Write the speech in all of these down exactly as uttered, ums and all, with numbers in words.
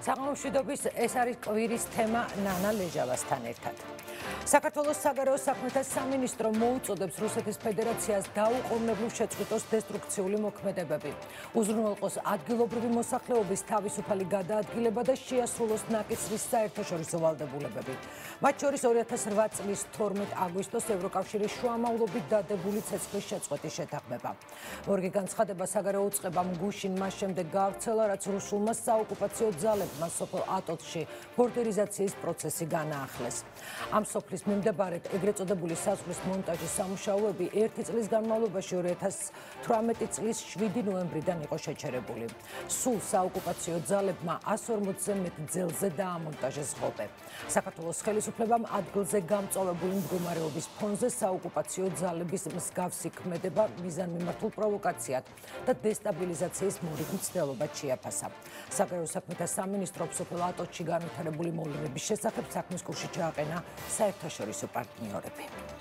საღამოშვიდობის ეს არის კვირის თემა ნანა ლეჟავასთან ერთად. საქართველოს საგარეო საქმეთა სამინისტრო მოუწოდებს რუსეთის ფედერაციას დაუყოვნებლივ შეწყვიტოს დესტრუქციული მოქმედებები. უზრუნველყოს ადგილობრივი მოსახლეობის თავისუფალი გადაადგილება და შეასრულოს ნაკისრის საერთაშორისო ვალდებულებები. მათ შორის ორი ათას რვა წლის თორმეტ აგვისტოს ევროკავშირის შუამავლობით დადებული ცეცხლის შეწყვეტის შეთანხმება. მორგი განცხადება საგარეო უწყებამ გუშინ მას შემდეგ გაავრცელა, რაც რუსულმა საოკუპაციო ძალებმა სოფელ ატოლში ბორდერიზაციის პროცესი განაახლეს. ამ სოფლის მიმდებარედ ეგრეთ წოდებული საზღვრის მონტაჟის სამუშაოები ერთი წლის განმავლობაში ორი ათას თვრამეტი წლის შვიდი ნოემბრიდან იყო შეჩერებული. სულ საოკუპაციო ძალებმა ასი ორმოცზე მეტ ძელზე დაამონტაჟეს ღობე. საქართველოს ხელისუფლებამ ადგილზე გამწვავებული მდგომარეობის ფონზე საოკუპაციო ძალების მსგავსი ქმედება მიზანმიმართულ პროვოკაციად და დესტაბილიზაციის მორიგ მცდელობად შეაფასა. საგარეო საქმეთა სამინისტრო სოფელ ატოლში განვითარებული მოვლენების შესახებ საქმის კურსში ჩააყენა საერთაშორისო პარტნიორები.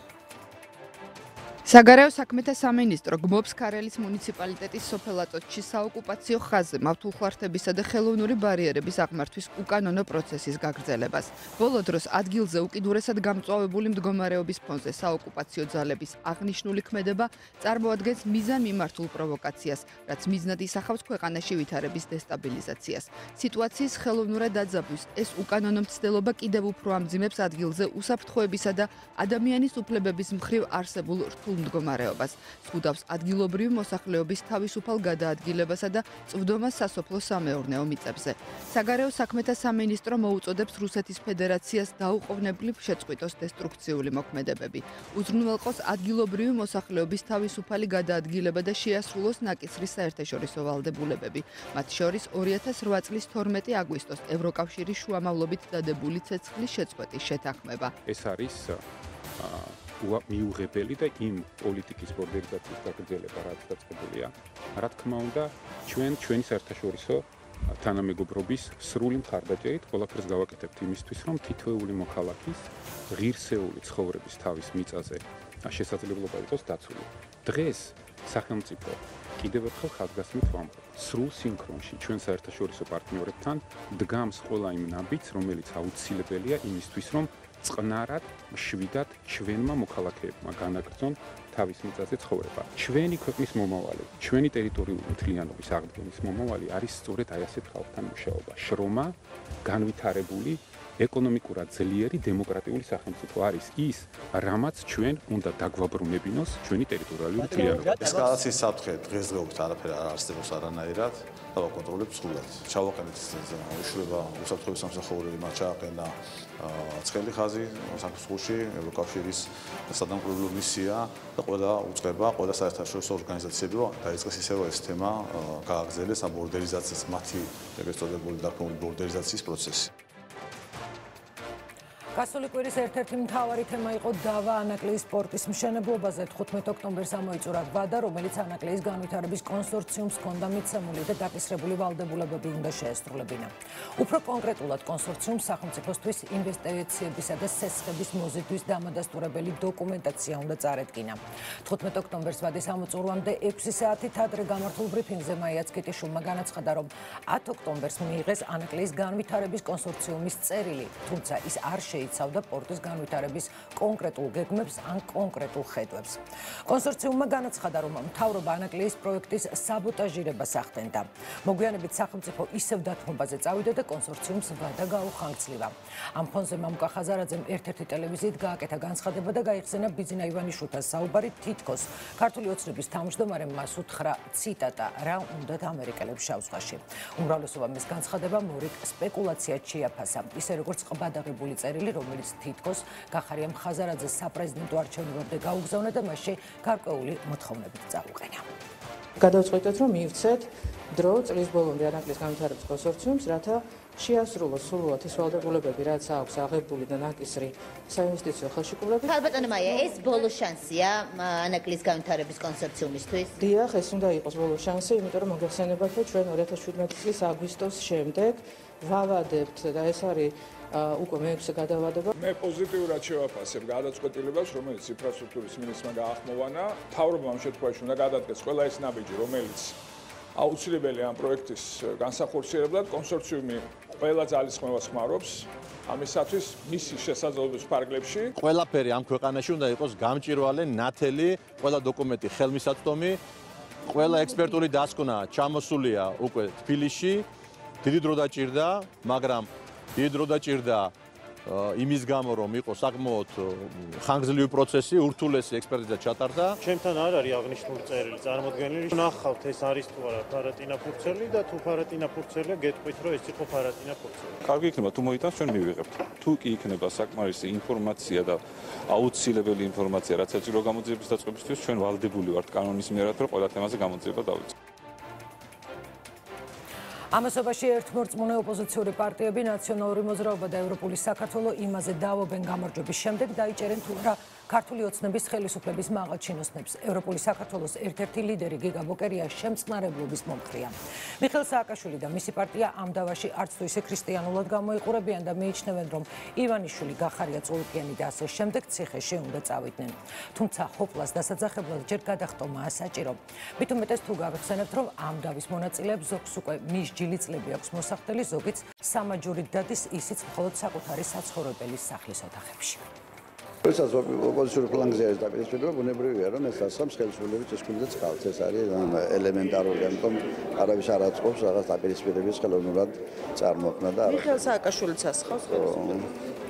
საგარეო საქმეთა სამინისტრო გმობს ქარელის მუნიციპალიტეტის სოფელ ატოლში საოკუპაციო ხაზზე მავთულხლართებისა და ხელოვნური ბარიერების აღმართვის უკანონო პროცესის გაგრძელებას. ბოლო დროს ადგილზე უკიდურესად გამწვავებული მდგომარეობის ფონზე საოკუპაციო ძალების აღნიშნული ქმედება წარმოადგენს მიზანმიმართულ პროვოკაციას, რაც მიზნად ისახავს ქვეყანაში ვითარების დესტაბილიზაციას. სიტუაციის ხელოვნურად დაძაბვის ეს უკანონო მცდელობა კიდევ უფრო ამძიმებს ადგილზე უსაფრთხოებისა და ადამიანის უფლებების მხრივ არსებულ რთულ მდგომარეობას, ზღუდავს ადგილობრივი მოსახლეობის თავისუფალ გადაადგილებასა და წვდომას სასოფლო-სამეურნეო მიწებზე. საგარეო საქმეთა სამინისტრო მოუწოდებს რუსეთის ფედერაციას დაუყოვნებლივ შეწყვიტოს დესტრუქციული მოქმედებები, უზრუნველყოს ადგილობრივი მოსახლეობის თავისუფალი გადაადგილება და შეასრულოს ნაკისრის საერთაშორისო ვალდებულებები, მათ შორის ორი ათას რვა წლის თორმეტი აგვისტოს ევროკავშირის შუამავლობით დადებული ცეცხლის შეწყვეტის შეთანხმება. ეს არის მიუღებელი და იმ პოლიტიკის ბორდერიზაციის გაგრძელება, რაც დაწყებულია, რა თქმა უნდა, ჩვენ ჩვენი საერთაშორისო თანამეგობრობის სრული მხარდაჭერით ყველაფერს გავაკეთებთ იმისთვის, რომ თითოეული მოქალაქის ღირსეული ცხოვრების თავის მიწაზე შესაძლებლობა იყოს დაცული. დღეს სახელმწიფო კიდევ ერთხელ ხაზგასმით ვამბობ, სრულ სინქრონში ჩვენ საერთაშორისო პარტნიორებთან დგამს ყველა იმ ნაბიჯს, რომელიც აუცილებელია იმისთვის, რომ წყნარად, მშვიდად ჩვენმა მოქალაქეებმა განაგრძონ თავის მიწაზე ცხოვრება. ჩვენი ქვეყნის მომავალი, ჩვენი ტერიტორიული მთლიანობის აღდგენის მომავალი არის სწორედ აი ასეთ ხალხთან მუშაობა. შრომა, განვითარებული, ეკონომიკურად ძლიერი დემოკრატიული სახელმწიფო არის ის, რამაც ჩვენ უნდა დაგვაბრუნებინოს ჩვენი ტერიტორიული მთლიანობა. ესკალაციის საფრთხე დღესდღეობით არაფერ არ არსებობს არანაირად. დავაკონტროლებთ სრულად. ჩავაყენეთ უშუალო უსაფრთხოების სამსახურები, მათ ჩააყენა ცხელი ხაზი საქართველოში, ევროკავშირის სადამკვირვებლო მისია და ყველა უწყება, ყველა საერთაშორისო ორგანიზაციები დაიწყეს ისევ ეს თემა გააგრძელეს ამ ბორდერიზაციის მათი ეგრეთ წოდებული დარქმეული ბორდერიზაციის პროცესი. გასული კვირის ერთ-ერთი მთავარი თემა იყო დავა ანაკლიის სპორტის მშენებლობაზე. თხუთმეტ ოქტომბერს ამოიწურა ვადა, რომელიც ანაკლიის განვითარების კონსორციუმს ჰქონდა მიცემული და დაკისრებული ვალდებულებები უნდა შეესრულებინა. უფრო კონკრეტულად კონსორციუმს სახელმწიფოსთვის ინვესტიციებისა და სესხების მოზიდვის დამადასტურებელი დოკუმენტაცია უნდა წარედგინა. თხუთმეტ ოქტომბერს ვადის ამოწურვამდე ექვსი საათით ადრე გამართულ ბრიფინგზე მაია ცკიტიშვილმა განაცხადა, რომ ათი ოქტომბერს მიიღეს ანაკლიის განვითარების კონსორციუმის წერილი, თუმცა ის არ შეიცავდა იცავდა პორტის განვითარების კონკრეტულ გეგმებს ან კონკრეტულ ხედვებს. კონსორციუმმა განაცხადა, რომ მთავრობა ანაკლიის პროექტის საბოტაჟირებას ახდენდა. მოგვიანებით სახელმწიფო ისევ დათმობაზე წავიდა და კონსორციუმს ვადა გაუხანგცლივა. ამ ფონზე მამუკა ხაზარაძემ ერთ-ერთი ტელევიზიით გააკეთა განცხადება და გაიხსენა ბიძინა ივანიშვილთან საუბარი, თითქოს ქართული ოცნების თავმჯდომარემ მას უთხრა ციტატა, რა უნდათ ამერიკელებს შავ ზღვაში. უმრავლესობა მის განცხადება მორიგ სპეკულაციად შეაფასა, ისე როგორც ყბადაღებული წერილი, რომელიც თითქოს გახარიამ ხაზარაძეს საპრეზიდენტო არჩევნებამდე გაუგზავნა და მასში გარკვეული მოთხოვნებით წაუყენა. გადავწყვეტეთ, რომ მივცეთ დრო წლის ბოლომდე ანაკლიის განვითარების კონსორციუმს, რათა შეასრულოს სრულად ის ვალდებულებები, რაც აქვს აღებული და ნაკისრი საინვესტიციო ხელშეკრულებით. ქალბატონო მაია, ეს ბოლო შანსია ანაკლიის განვითარების კონსორციუმისთვის? დიახ, ეს უნდა იყოს ბოლო შანსი, იმიტომ რომ მოგეხსენებათ, რომ ჩვენ ორი ათას შვიდმეტი წლის აგვისტოს შემდეგ ვავადებთ და ეს არის უკვე მეექვსე გადავადება. მე პოზიტიურად შევაფასებ გადაწყვეტილებას, რომელიც ინფრასტრუქტურის მინისტრმა გაახმოვანა. მთავრობამ ამ შემთხვევაში უნდა გადადგეს ყველა ეს ნაბიჯი, რომელიც აუცილებელი ამ პროექტის განსახორციელებლად კონსორციუმი ყველა ძალისხმევას ხმარობს ამისათვის მისი შესაძლებლობის ფარგლებში. ყველაფერი ამ ქვეყანაში უნდა იყოს გამჭვირვალე, ნათელი, ყველა დოკუმენტი ხელმისაწვდომი, ყველა ექსპერტული დასკვნა ჩამოსულია უკვე თბილისში. დიდი დრო დაჭირდა, მაგრამ დიდი დრო დაჭირდა იმის გამო, რომ იყო საკმაოდ ხანგრძლივი პროცესი, ურთულესი ექსპერტიზა ჩატარდა. ჩემთან არ არის აღნიშნული წერილი წარმოდგენილი. ნახავთ ეს არის თუ არა ფარატინა ფურცელი და თუ ფარატინა ფურცელია, გეტყვით რომ ეს იყო ფარატინა ფურცელი. კარგი იქნება თუ მოიტანს ჩვენ მივიღებთ. თუ კი იქნება საკმარისი ინფორმაცია და აუცილებელი ინფორმაცია, რაც საჭირო გამოძიების დაწყებისთვის, ჩვენ ვალდებული ვართ კანონის მიერ, რომ ყველა თემაზე გამოძიება დავიწყოთ. ამასობაში ერთმორწმუნე ოპოზიციური პარტიები ნაციონალური მოძრაობა და ევროპული საქართველო იმაზე დავობენ გამარჯვების შემდეგ დაიჭერენ თუ არა ქართული ოცნების ხელისუფლების მაღალ ჩინოსნებს. ევროპული საქართველოს ერთ-ერთი ლიდერი გიგა ბოკერია შემწყნარებლობის მომხრეა. მიხეილ სააკაშვილი და მისი პარტია ამ დავაში არც თუ ისე ქრისტიანულად გამოიყურებიან და მიიჩნევენ, რომ ივანიშვილი გახარია წულფიანი და ასე შემდეგ ციხეში უნდა წავიდნენ. თუმცა ჰოპლას დასაძახებლად ჯერ გადახტომაა საჭირო. მით უმეტეს თუ გავიხსენებთ, რომ ამ დავის მონაწილეებს ზოგს უკვე მისჯილი წლები აქვს მოსახდელი, ზოგიც სამაჯურით დადის, ისიც მხოლოდ საკუთარი საცხოვრებელი სახლის ოთახებში. როდესაც ოპოზიციური ფლანგზე არის დაპირისპირება, ბუნებრივია, რომ ეს დასხამს ხელისუფლების ჭეშმარიტ წყალს. ეს არის ელემენტარული, ამიტომ არავის არ აწყობს რაღაც დაპირისპირების ხელოვნურად წარმოქმნა და მიხეილ სააკაშვილიც ასხავს ხელისუფლებას.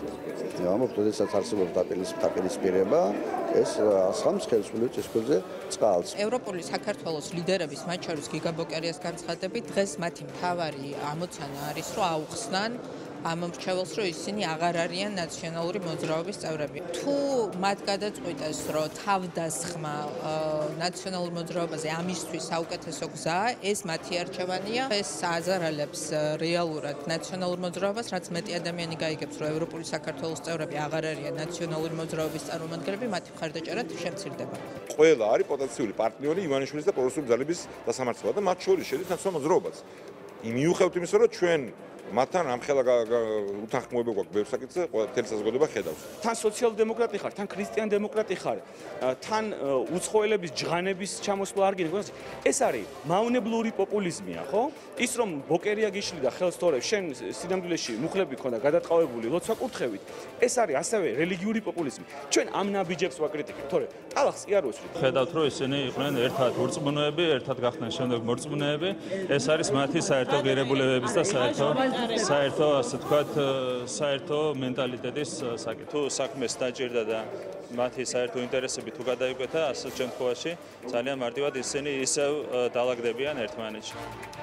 ამბობ, როდესაც არსებობს დაპირისპირება, ეს ასხამს ხელისუფლების ჭეშმარიტ წყალს. ევროპული საქართველოს ლიდერების, მათ შორის გიგა ბოკერიას განცხადებით, დღეს მათი მთავარი ამოცანა არის, რომ აუხსნან ამ მრჩეველს, რომ ისინი აღარ არიან ნაციონალური მოძრაობის წევრები. თუ მათ გადაწყვიტეს, რომ თავდასხმა ნაციონალურ მოძრაობაზე ამისთვის საუკეთესო გზაა, ეს მათი არჩევანია. ეს აზარალებს რეალურად ნაციონალურ მოძრაობას, რაც მეტი ადამიანი გაიგებს, რომ ევროპული საქართველოს წევრები აღარ არიან ნაციონალური მოძრაობის წარმომადგენლები, მათი მხარდაჭერა შემცირდება. ყველა არის პოტენციური პარტნიორი ივანიშვილის და პროგრესული ძალების დასამართლებლად და მათ შორის შედის ნაციონალურ მოძრაობაც. მიუხედავად იმისა, რომ ჩვენ მათთან ამხელა უთანხმოება გვაქვს ბევრ საკითხზე, თელი საზოგადოება ხედავს. თან სოციალ-დემოკრატი ხარ, თან ქრისტიან-დემოკრატი ხარ, თან უცხოელების ჯღანების ჩამოსვლა არ გინდა. ეს არის მავნებლური პოპულიზმია, ხო? ის რომ ბოკერია გიშლიდა ხელს თორე შენ სინამდვილეში მუხლები ქონდა გადატყავებული ლოცვა კურთხევით, ეს არის ასევე რელიგიური პოპულიზმი. ჩვენ ამ ნაბიჯებს ვაკრიტიკებთ, თორე კალახს კი არ ვუსვით. ხედავთ, რომ ისინი იყვნენ ერთად ურწმუნოები, ერთად გახდნენ შემდეგ მორწმუნეები. ეს არის მათი საერთო ღირებულებების და საერთო საერთო, ასე ვთქვათ, საერთო მენტალიტეტის საკითხი. თუ საქმეს დაჭირდა და მათი საერთო ინტერესები თუ გადაიკვეთა, ასეთ შემთხვევაში ძალიან მარტივად ისინი ისევ დაალაგდებიან ერთმანეთში.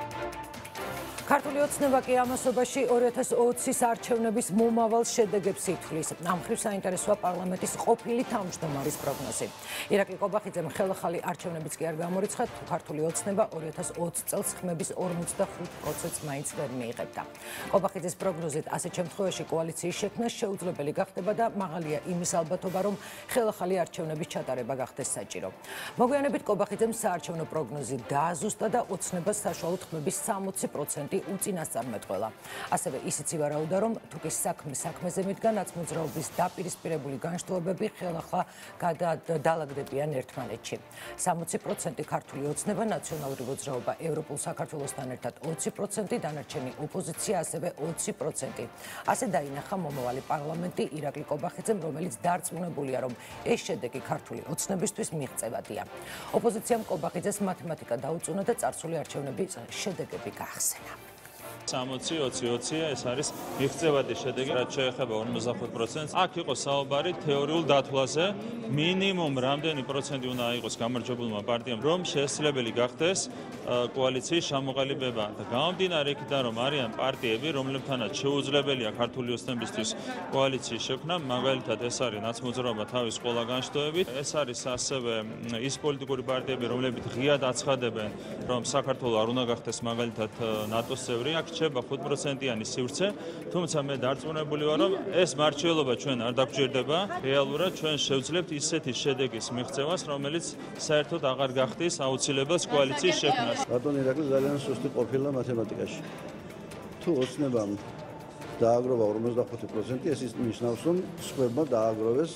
ქართული ოცნება კი ამასობაში ორი ათას ოცის არჩევნების მომავალ შედეგებს ითვლის. ამ მხრივ საინტერესოა პარლამენტის ყოფილი თავმჯდომარის პროგნოზი. ირაკლი კობახიძემ ხელახალი არჩევნებიც კი არ გამორიცხა, თუ ქართული ოცნება ორი ათას ოცი წელს ხმების ორმოცდახუთ პროცენტს მაინც ვერ მიიღებდა. კობახიძის პროგნოზით ასეთ შემთხვევაში კოალიციის შექმნა შეუძლებელი გახდება და მაღალია იმის ალბათობა, რომ ხელახალი არჩევნების ჩატარება გახდეს საჭირო. მოგვიანებით კობახიძემ საარჩევნო პროგნოზი დააზუსტა და ოცნებას საშუალოდ ხმების სამოცი პროცენტი უწინასწარმეტყველა. ასევე ისიც ივარაუდა, რომ თუ კი საქმე საქმეზე მიდგა, ნაცმოძრაობის დაპირისპირებული განშტოებები ხელახლა გადაალაგდებიან ერთმანეთში. სამოცი პროცენტი ქართული ოცნება, ნაციონალური მოძრაობა ევროპულ საქართველოსთან ერთად ოცი პროცენტი, დანარჩენი ოპოზიცია ასევე ოცი პროცენტი. ასე დაინახა მომავალი პარლამენტი ირაკლი კობახიძემ, რომელიც დარწმუნებულია, რომ ეს შედეგი ქართული ოცნებისთვის მიღწევადია. ოპოზიციამ კობახიძეს მათემატიკა დაუწუნა და წარსული არჩევნების შედეგები გაახსენა. სამოცი ოცი ოცი ეს არის მიღწევადი შედეგი, რაც შეეხება ორმოცდახუთ პროცენტს. აქ იყო საუბარი თეორიულ დათვლაზე, მინიმუმ რამდენი პროცენტი უნდა იყოს გამარჯვებულმა პარტიამ, რომ შესაძლებელი გახდეს კოალიციის ჩამოყალიბება. და გამომდინარე იქიდან, რომ არიან პარტიები, რომლებთანაც შეუძლებელია ქართული ოცნებისთვის კოალიციის შექმნა, მაგალითად ეს არის ნაცმოძრაობა თავის ყველა განშტოებით. ეს არის ასევე ის პოლიტიკური პარტიები, რომლებიც ღიად აცხადებენ, რომ საქართველო არ უნდა გახდეს მაგალითად ნატოს წევრი. აქ რჩება ხუთ პროცენტიანი სივრცე, თუმცა მე დარწმუნებული ვარ, რომ ეს მართლობა ჩვენ არ დაგვჭირდება. რეალურად ჩვენ შევძლებთ ისეთი შედეგის მიღწევას, რომელიც საერთოდ აღარ გახდის აუცილებელს კოალიციის შექმნას. ბატონ ირაკლი ძალიან სუსტი ყოფილა მათემატიკაში. თუ ოცნებამ დააგროვა ორმოცდახუთი პროცენტი, ეს ნიშნავს, რომ სხვებმა დააგროვეს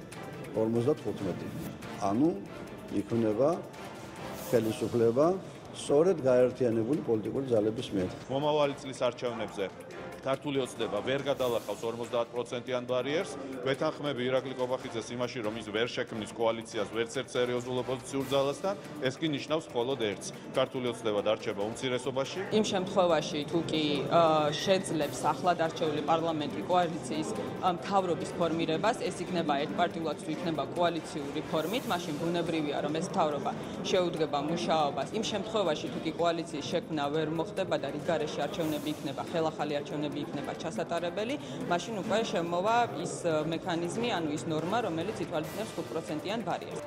ორმოცდათხუთმეტი. ანუ იქნება ხელისუფლება სწორედ გაერთიანებული პოლიტიკური ძალების მიერ. მომავალი წლის არჩევნებზე ქართული ოცნება ვერ გადალახავს ორმოცდაათ პროცენტიან ბარიერს. ვეთანხმები ირაკლი კობახიძეს იმაში, რომ ის ვერ შექმნის კოალიციას ვერცერთ სერიოზულ ოპოზიციურ ძალასთან, ეს კი ნიშნავს მხოლოდ ერთს. ქართული ოცნება დარჩება უმცირესობაში. იმ შემთხვევაში, თუ კი შეძლებს ახლად არჩეული პარლამენტი კოალიციის მთავრობის ფორმირებას, ეს იქნება ერთპარტიულად თუ იქნება კოალიციური ფორმით, მაშინ ბუნებრივია, რომ ეს მთავრობა შეუდგება მუშაობას. იმ შემთხვევაში, თუ კი კოალიციის შექმნა ვერ მოხდება და რიგგარეშე არჩევნები იქნება, ხელახალი არჩევნები იქნება ჩასატარებელი, მაშინ უკვე შემოვა ის მექანიზმი, ანუ ის ნორმა, რომელიც ითვალისწინებს ხუთ პროცენტიან ბარიერს.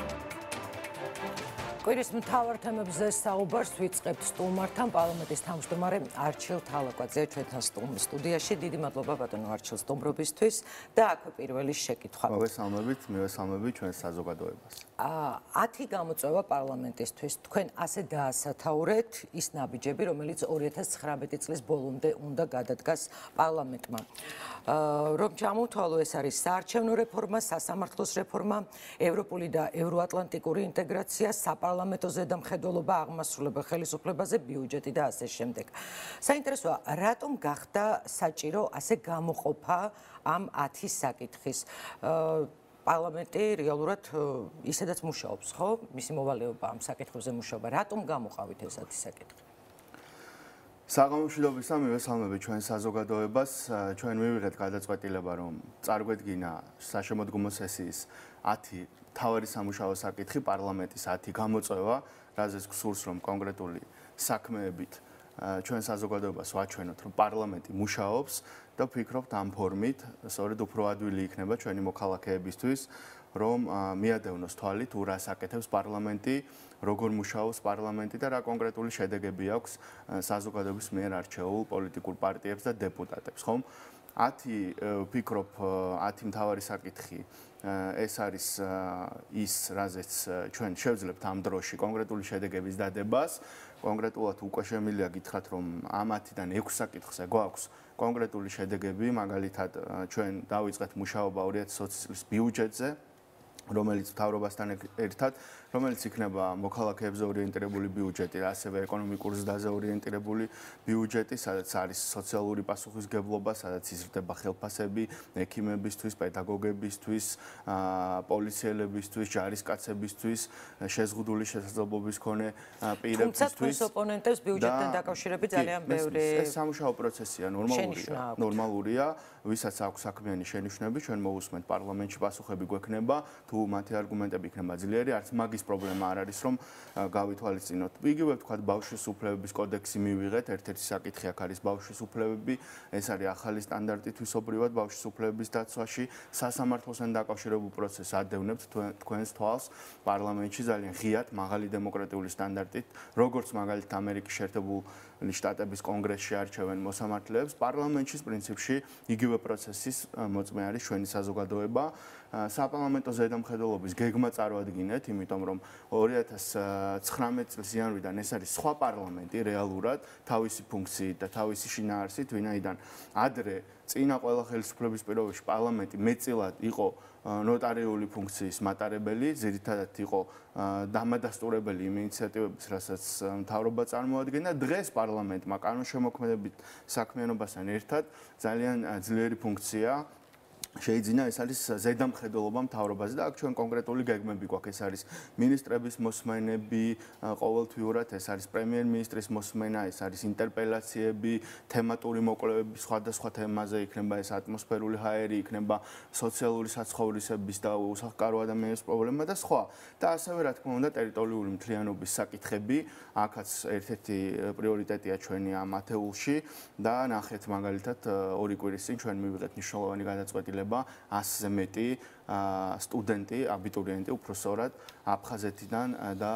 კვირის მთავარ თემებზე საუბარს ვიწყებთ სტუმართან, პარლამენტის თავმჯდომარე არჩილ თალაკვაძე ჩვენთან სტუდიაში. დიდი მადლობა ბატონო არჩილს სტუმრობისთვის და აქვე პირველი შეკითხვა. მოგესალმებით, მივესალმებით ჩვენ საზოგადოებას. ათი გამოწვევა პარლამენტისთვის. თქვენ ასე დაასათაურეთ ის ნაბიჯები, რომელიც ორი ათას ცხრამეტი წლის ბოლომდე უნდა გადადგას პარლამენტმა. რომ ჩამოვთვალო, ეს არის საარჩევნო რეფორმა, სასამართლოს რეფორმა, ევროპული და ევროატლანტიკური ინტეგრაცია, საპარლამენტო ზედამხედველობა, აღმასრულებელ ხელისუფლებაზე, ბიუჯეტი და ასე შემდეგ. საინტერესოა, რატომ გახდა საჭირო ასე გამოყოფა ამ ათი საკითხის? პარლამენტი რეალურად ისედაც მუშაობს, ხო? მისი მოვალეობა ამ საკითხებზე მუშაობა. რატომ გამოყავით ეს ათი საკითხი? საღამოშილობის და მივესალმებით ჩვენ საზოგადოებას. ჩვენ მივიღეთ გადაწყვეტილება, რომ წარგვედგინა საშემოდგომო სესიის ათი მთავარი სამუშაო საკითხი, პარლამენტის ათი გამოწვევა, რაზეც გსურს, რომ კონკრეტული საქმეებით ჩვენ საზოგადოებას ვაჩვენოთ, რომ პარლამენტი მუშაობს და ვფიქრობთ ამ ფორმით, სწორედ უფრო ადვილი იქნება ჩვენი მოქალაქეებისთვის, რომ მიადევნოს თვალი თუ რას აკეთებს პარლამენტი, როგორ მუშაობს პარლამენტი და რა კონკრეტული შედეგები აქვს საზოგადოების მიერ არჩეულ პოლიტიკურ პარტიებს და დეპუტატებს, ხომ? ათი ვფიქრობ, ათი მთავარი საკითხი ეს არის ის, რაზეც ჩვენ შევძლებთ ამ დროში კონკრეტული შედეგების დადებას. კონკრეტულად უკვე შემიძლია გითხრათ, რომ ამ ათიდან ექვს საკითხზე გვაქვს კონკრეტული შედეგები, მაგალითად ჩვენ დავიწყეთ მუშაობა ორი ათი ოცი წლის ბიუჯეტზე, რომელიც მთავრობასთან ერთად, რომელიც იქნება მოქალაქეებზე ორიენტირებული ბიუჯეტი, ასევე ეკონომიკურ ზრდაზე ორიენტირებული ბიუჯეტი, სადაც არის სოციალური პასუხისმგებლობა, სადაც იზრდება ხელფასები ექიმებისთვის, პედაგოგებისთვის, პოლიციელებისთვის, ჯარისკაცებისთვის, შეზღუდული შესაძლებლობის მქონე პირებისთვის. თუმცა თქვენს ოპონენტებს ბიუჯეტთან დაკავშირებით ძალიან ბევრი ეს სამუშაო პროცესია, ნორმალურია, ნორმალურია, ვისაც აქვს საქმიანი შენიშვნები, ჩვენ მოვუსმენთ პარლამენტში, პასუხები გვექნება, თუ მათი არგუმენტები იქნება ძლიერი, არც მაგის პრობლემა არ არის, რომ გავითვალისწინოთ. იგივე ვთქვათ, ბავშვის უფლებების კოდექსი მივიღეთ, ერთ-ერთი საკითხი აქ არის ბავშვის უფლებები, ეს არის ახალი სტანდარტი თვისობრივად ბავშვის უფლებების დაცვაში, სასამართლოსთან დაკავშირებულ პროცესს ადევნებთ თქვენს თვალს პარლამენტში ძალიან ღიად, მაღალი დემოკრატიული სტანდარტით, როგორც მაგალითად ამერიკის შეერთებული შტატების კონგრესში არჩევენ მოსამართლეებს, პარლამენტში პრინციპში იგივე პროცესის მოწმე არის ჩვენი საზოგადოება. საპარლამენტო ზედამხედველობის გეგმა წარვადგინეთ, იმიტომ რომ ორი ათას ცხრამეტი წლის იანვრიდან ეს არის სხვა პარლამენტი რეალურად, თავისი ფუნქციით და თავისი შინაარსით, ვინაიდან ადრე წინა ყველა ხელისუფლების პირობებში პარლამენტი მეტწილად იყო ნოტარიული ფუნქციის მატარებელი, ძირითადად იყო დამადასტურებელი იმ ინიციატივების, რასაც მთავრობა წარმოადგენდა. დღეს პარლამენტმა კანონშემოქმედებით საქმიანობასთან ერთად ძალიან ძლიერი ფუნქცია შეიძლება ეს არის ზედამხედველობა მთავრობაზე და აქ ჩვენ კონკრეტული გეგმები გვაქვს, ეს არის მინისტრების მოსმენები, ყოველთვიურად ეს არის პრემიერ-მინისტრის მოსმენა, ეს არის ინტერპელაციები, თემატური მოკვლევები სხვადასხვა თემაზე, იქნება ეს ატმოსფერული ჰაერი, იქნება სოციალური საცხოვრისების და უსახლკარო ადამიანების პრობლემა და სხვა. და ასევე რა თქმა უნდა ტერიტორიული მთლიანობის საკითხები, აქაც ერთ-ერთი პრიორიტეტია ჩვენი ამ ათეულში და ნახეთ მაგალითად ორი კვირის წინ ჩვენ მივიღეთ მნიშვნელოვანი გადაწყვეტილება ასზე მეტი სტუდენტი, აბიტურიენტი, უпроსორად აფხაზეთიდან და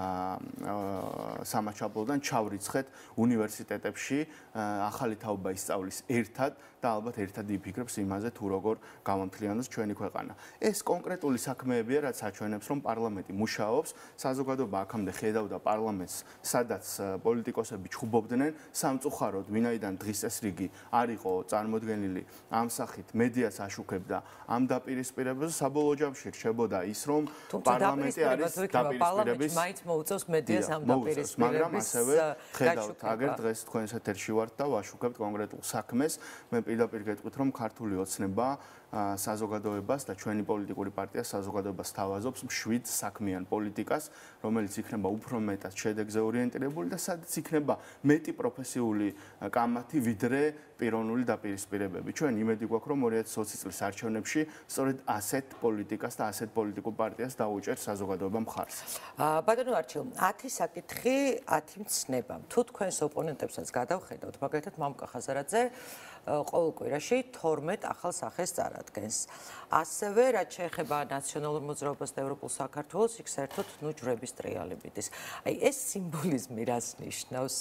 სამაჩაბლოდან ჩავრიცხეთ უნივერსიტეტებში, ახალი თაობა ისწავლის ერთად და ალბათ ერთად იფიქრებს იმაზე, თუ როგორ გამომთლიანოს ჩვენი ქვეყანა. ეს კონკრეტული საქმეებია, რაც აჩვენებს, რომ პარლამენტი მუშაობს, საზოგადოება აქამდე ხედავდა პარლამენტს, სადაც პოლიტიკოსები ჩხუბობდნენ სამწუხაროდ, ვინაიდან დღის წესრიგი არ იყო წარმოდგენილი ამ სახით, მედიას აშუქებდა ამ დაპირისპირებებს საკითხებზე საბოლოო ჯამში რჩებოდა ის, რომ პარლამენტი არის დაპირისპირების მაინც მოუწევს მედიას ამ დაპირისპირების მაგრამ ასევე ხედავთ, აგერ დღეს თქვენს ეთერში ვართ და ვაშუქებთ კონკრეტულ საქმეს. მე პირდაპირ გეტყვით, რომ ქართული ოცნება საზოგადოებას და ჩვენი პოლიტიკური პარტია საზოგადოებას თავაზობს მშვიდ საქმიან პოლიტიკას, რომელიც იქნება უფრო მეტად შედეგზე ორიენტირებული და სადაც იქნება მეტი პროფესიული კამათი ვიდრე პიროვნული დაპირისპირებები. ჩვენ იმედი გვაქვს, რომ ორი ათი ოცი წლის არჩევნებში სწორედ ასეთ პოლიტიკას და ასეთ პოლიტიკურ პარტიას დაუჭერთ საზოგადოება მხარს. ბატონო არჩილ, ათი საკითხი, ათი მცნება. თუ თქვენს ოპონენტებსაც გადავხედავთ, მაგალითად მამუკა ხაზარაძე ყოველ კვირაში თორმეტ ახალ სახეს წარადგენს. ასევე რაც შეეხება ნაციონალურ მოძრაობას და ევროპულ საქართველოს, იქ საერთოდ ნუ ჯვრების ტრიალებიდის. აი ეს სიმბოლიზმი რას ნიშნავს?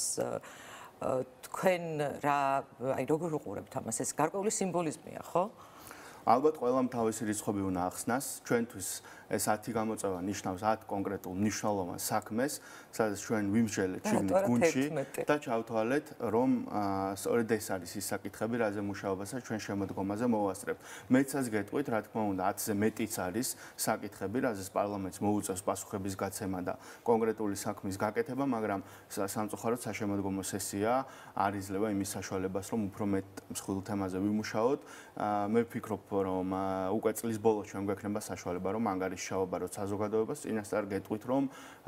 თქვენ რა, აი როგორ უყურებთ ამას? ეს გარკვეული სიმბოლიზმია, ხო? ალბათ ყველამ თავისი რიცხვები უნდა ახსნას. ჩვენთვის ეს ათი გამოწვევა ნიშნავს ათ კონკრეტულ მნიშვნელოვან საქმეს, სადაც ჩვენ ვიმსჯელეთ შიგნით გუნდში და ჩავთვალეთ, რომ სწორედ ეს არის ის საკითხები, რაზე მუშაობასაც ჩვენ შემოდგომაზე მოვასწრებთ. მეცაც გეტყვით, რა თქმა უნდა, ათზე მეტიც არის საკითხები, რაზეც პარლამენტს მოუწევს პასუხების გაცემა და კონკრეტული საქმის გაკეთება, მაგრამ სამწუხაროდ საშემოდგომო სესია არ იძლევა იმის საშუალებას, რომ უფრო მეტ მსხვილ თემაზე ვიმუშაოთ. მე ვფიქრობ, რომ უკვე წლის ბოლოს ჩვენ გვექნება საშუალება, რომ ანგარიშ შევაბაროთ საზოგადოებას, წინასწარ გეტყვით, რომ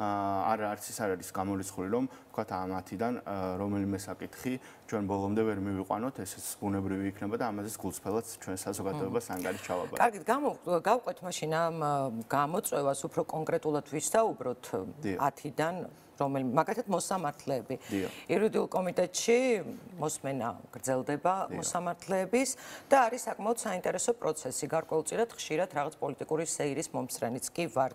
არა არც ის არ არის გამორიცხული, რომ თქვათ ამ ათიდან რომელიმე საკითხი ჩვენ ბოლომდე ვერ მივიყვანოთ, ესეც ბუნებრივი იქნება და ამაზეც გულწრფელად ჩვენ საზოგადოებას ანგარიშ ჩავაბაროთ. კარგით, გავყვეთ მაშინ ამ გამოწვევას უფრო კონკრეტულად ვისაუბროთ ათიდან რომელი მაგალითად მოსამართლეები. იურიდიულ კომიტეტში მოსმენა გრძელდება მოსამართლეების და არის საკმაოდ საინტერესო პროცესი. გარკვეულწილად ხშირად რაღაც პოლიტიკური სეირის მომსწრენიც კი ვართ.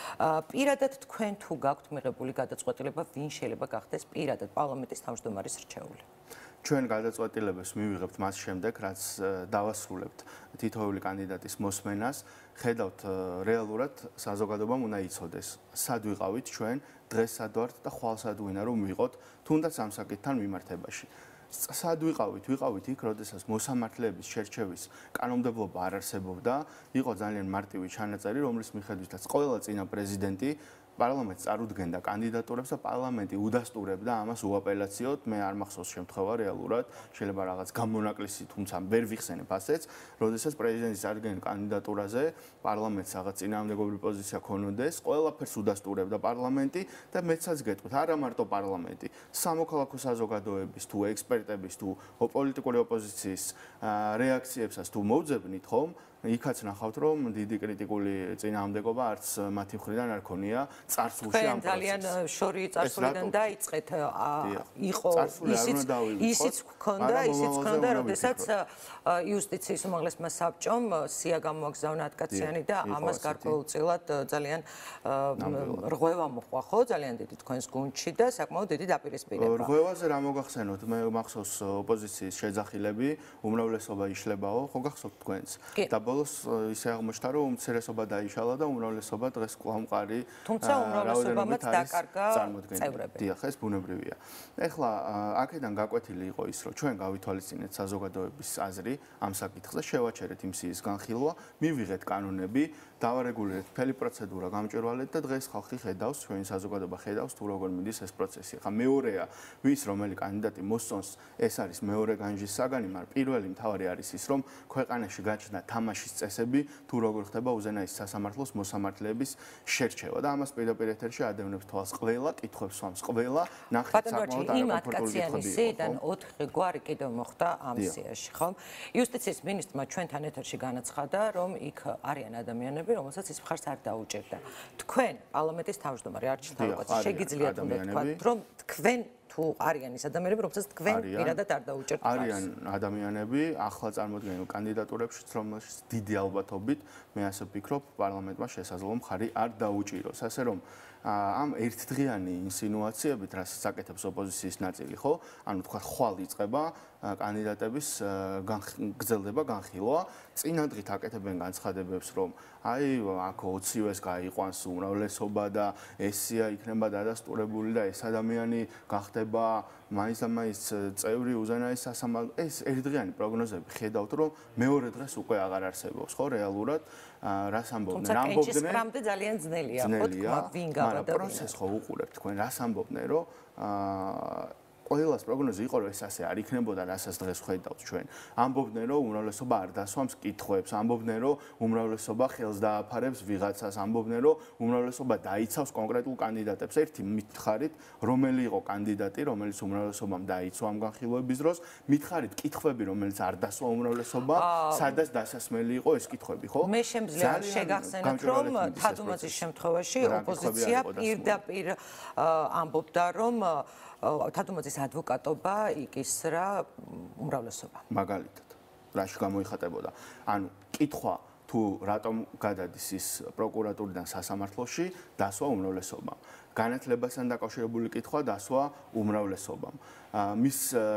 პირადად თქვენ თუ გაქვთ მიღებული გადაწყვეტილება, ვინ შეიძლება გახდეს პირადად პარლამენტის თავმჯდომარის რჩეული? ჩვენ გადაწყვეტილებას მივიღებთ მას შემდეგ, რაც დავასრულებთ თითოეული კანდიდატის მოსმენას, ხედავთ რეალურად საზოგადოებამ უნდა იცოდეს, სად ვიყავით ჩვენ, დღეს სად ვართ და ხვალ სად ვინა რომ ვიყოთ, თუნდაც ამ საკითხთან მიმართებაში. სად ვიყავით? ვიყავით იქ, როდესაც მოსამართლეების შერჩევის კანონმდებლობა არ არსებობდა, იყო ძალიან მარტივი ჩანაწერი, რომლის მიხედვითაც ყველა წინა პრეზიდენტი პარლამენტს წარუდგენდა კანდიდატურებს და პარლამენტი უდასტურებდა ამას უაპელაციოდ. მე არ მახსოვს შემთხვევა რეალურად, შეიძლება რაღაც გამონაკლისი, თუმცა ვერ ვიხსენებ ასეც, როდესაც პრეზიდენტი წარდგენილ კანდიდატურაზე პარლამენტს რაღაც წინააღმდეგობრივი პოზიცია ქონოდეს, ყველაფერს უდასტურებდა პარლამენტი და მეცაც გეტყვით, არა მარტო პარლამენტი, სამოქალაქო საზოგადოების თუ ექსპერტების თუ პოლიტიკური ოპოზიციის რეაქციებსაც თუ მოვძებნით, ხომ? იქაც ნახავთ, რომ დიდი კრიტიკული წინააღმდეგობა არც მათი მხრიდან არ ქონია წარსულში ამ პროცესში. ძალიან შორი წარსულიდან დაიწყეთ, იყო ისიც ჰქონდა, ისიც ჰქონდა, როდესაც იუსტიციის უმაღლესმა საბჭომ სია გამოაგზავნა ათკაციანი და ამას გარკვეულწილად ძალიან რღვევა მოყვა, ხო? ძალიან დიდი თქვენს გუნდში და საკმაოდ დიდი დაპირისპირება. რღვევაზე რა მოგახსენოთ? მე მახსოვს ოპოზიციის შეძახილები, უმრავლესობა იშლებაო, ხო გახსოვთ თქვენს? და ბოლოს ისე აღმოჩნდა, რომ უმცირესობა დაიშალა და უმრავლესობა დღეს კვლავ მყარი თუმცა უმრავლესობამაც დაკარგა წევრები. დიახ, ეს ბუნებრივია. ეხლა აქედან გაკვეთილი იყო ის, რომ ჩვენ გავითვალისწინეთ საზოგადოების აზრი ამ საკითხზე, შევაჩერეთ იმ სიის განხილვა, მივიღეთ კანონები, დავარეგულირეთ მთელი პროცედურა, გამჭვირვალეთ და დღეს ხალხი ხედავს, ჩვენი საზოგადოება ხედავს თუ როგორ მიდის ეს პროცესი. ხა მეორეა, ვის რომელი კანდიდატი მოსწონს, ეს არის მეორე განჯის საგანი, მაგრამ პირველი მთავარი არის ის, რომ ქვეყანაში გაჩნდა თამაშის წესები, თუ როგორ ხდება უზენაესი სასამართლოს მოსამართლეების შერჩევა და ამას პირდაპირ ეთერში ადევნებს თვალს ყველა, კითხვებს სვამს ყველა, ნახეთ საკმაოდ არაკომფორტული კითხვები. ოთხი გვარი კიდევ მოხდა ამ სიაში, ხო? იუსტიციის მინისტრმა ჩვენთან ეთერში განაცხადა, რომ იქ არიან ადამიანები, რომელსაც ის მხარს არ დაუჭერდა. თქვენ პარლამენტის თავმჯდომარე არჩილ თავკაცი შეგიძლიათ უნდა თქვათ, რომ თქვენ თუ არიან ის ადამიანები, რომელსაც თქვენ პირადად არ დაუჭერთ მხარს. არიან ადამიანები ახლა წარმოდგენილ კანდიდატურებშიც, რომელშიც დიდი ალბათობით მე ასე ვფიქრობ, პარლამენტმა შესაძლოა მხარი არ დაუჭიროს. ასე რომ ამ ერთდღიანი ინსინუაციებით, რასაც აკეთებს ოპოზიციის ნაწილი, ხო? ანუ თქვა ხვალ იწყება, კანდიდატების გრძელდება, განხილვა. წინა დღით აკეთებენ განცხადებებს, რომ აი აქ ოცივეს გაიყვანს უმრავლესობა და ესია იქნება დადასტურებული და ეს ადამიანი გახდება მაინც და მაინც წევრი უზენაეს სასამართლო. ეს ერთდღიანი პროგნოზები ხედავთ, რომ მეორე დღეს უკვე აღარ არსებობს, ხო, რეალურად რას ამბობდნენ? თუმცა კენჭისყრამდე ძალიან ძნელია, ხო, თქვა, ვინ გავა და პროცესს ხო უყურებთ თქვენ, რას ამბობდნენ, რომ აა ყველას პროგნოზი იყო, რომ ეს ასე არ იქნებოდა, რასაც დღეს ხედავთ ჩვენ. ამბობდნენ, რომ უმრავლესობა არ დასვამს კითხვებს, ამბობდნენ, რომ უმრავლესობა ხელს დააფარებს ვიღაცას, ამბობდნენ, რომ უმრავლესობა დაიცავს კონკრეტულ კანდიდატებს. ერთი მითხარით, რომელი იყო კანდიდატი, რომელიც უმრავლესობამ დაიცვა ამ განხილვების დროს, მითხარით კითხვები, რომელიც არ დასვა უმრავლესობა, სადაც დასასმელი იყო ეს კითხვები, ხო? მე შემძლია შეგახსენოთ, რომ თადუმაძის შემთხვევაში ოპოზიცია პირდაპირ ამბობდა, რომ თადუმაძის ადვოკატობა იკისრა უმრავლესობა. მაგალითად, რაში გამოიხატებოდა? ანუ კითხვა თუ რატომ გადადის ის პროკურატურიდან სასამართლოში, დასვა უმრავლესობამ. განათლებასთან დაკავშირებული კითხვა დასვა უმრავლესობამ. მის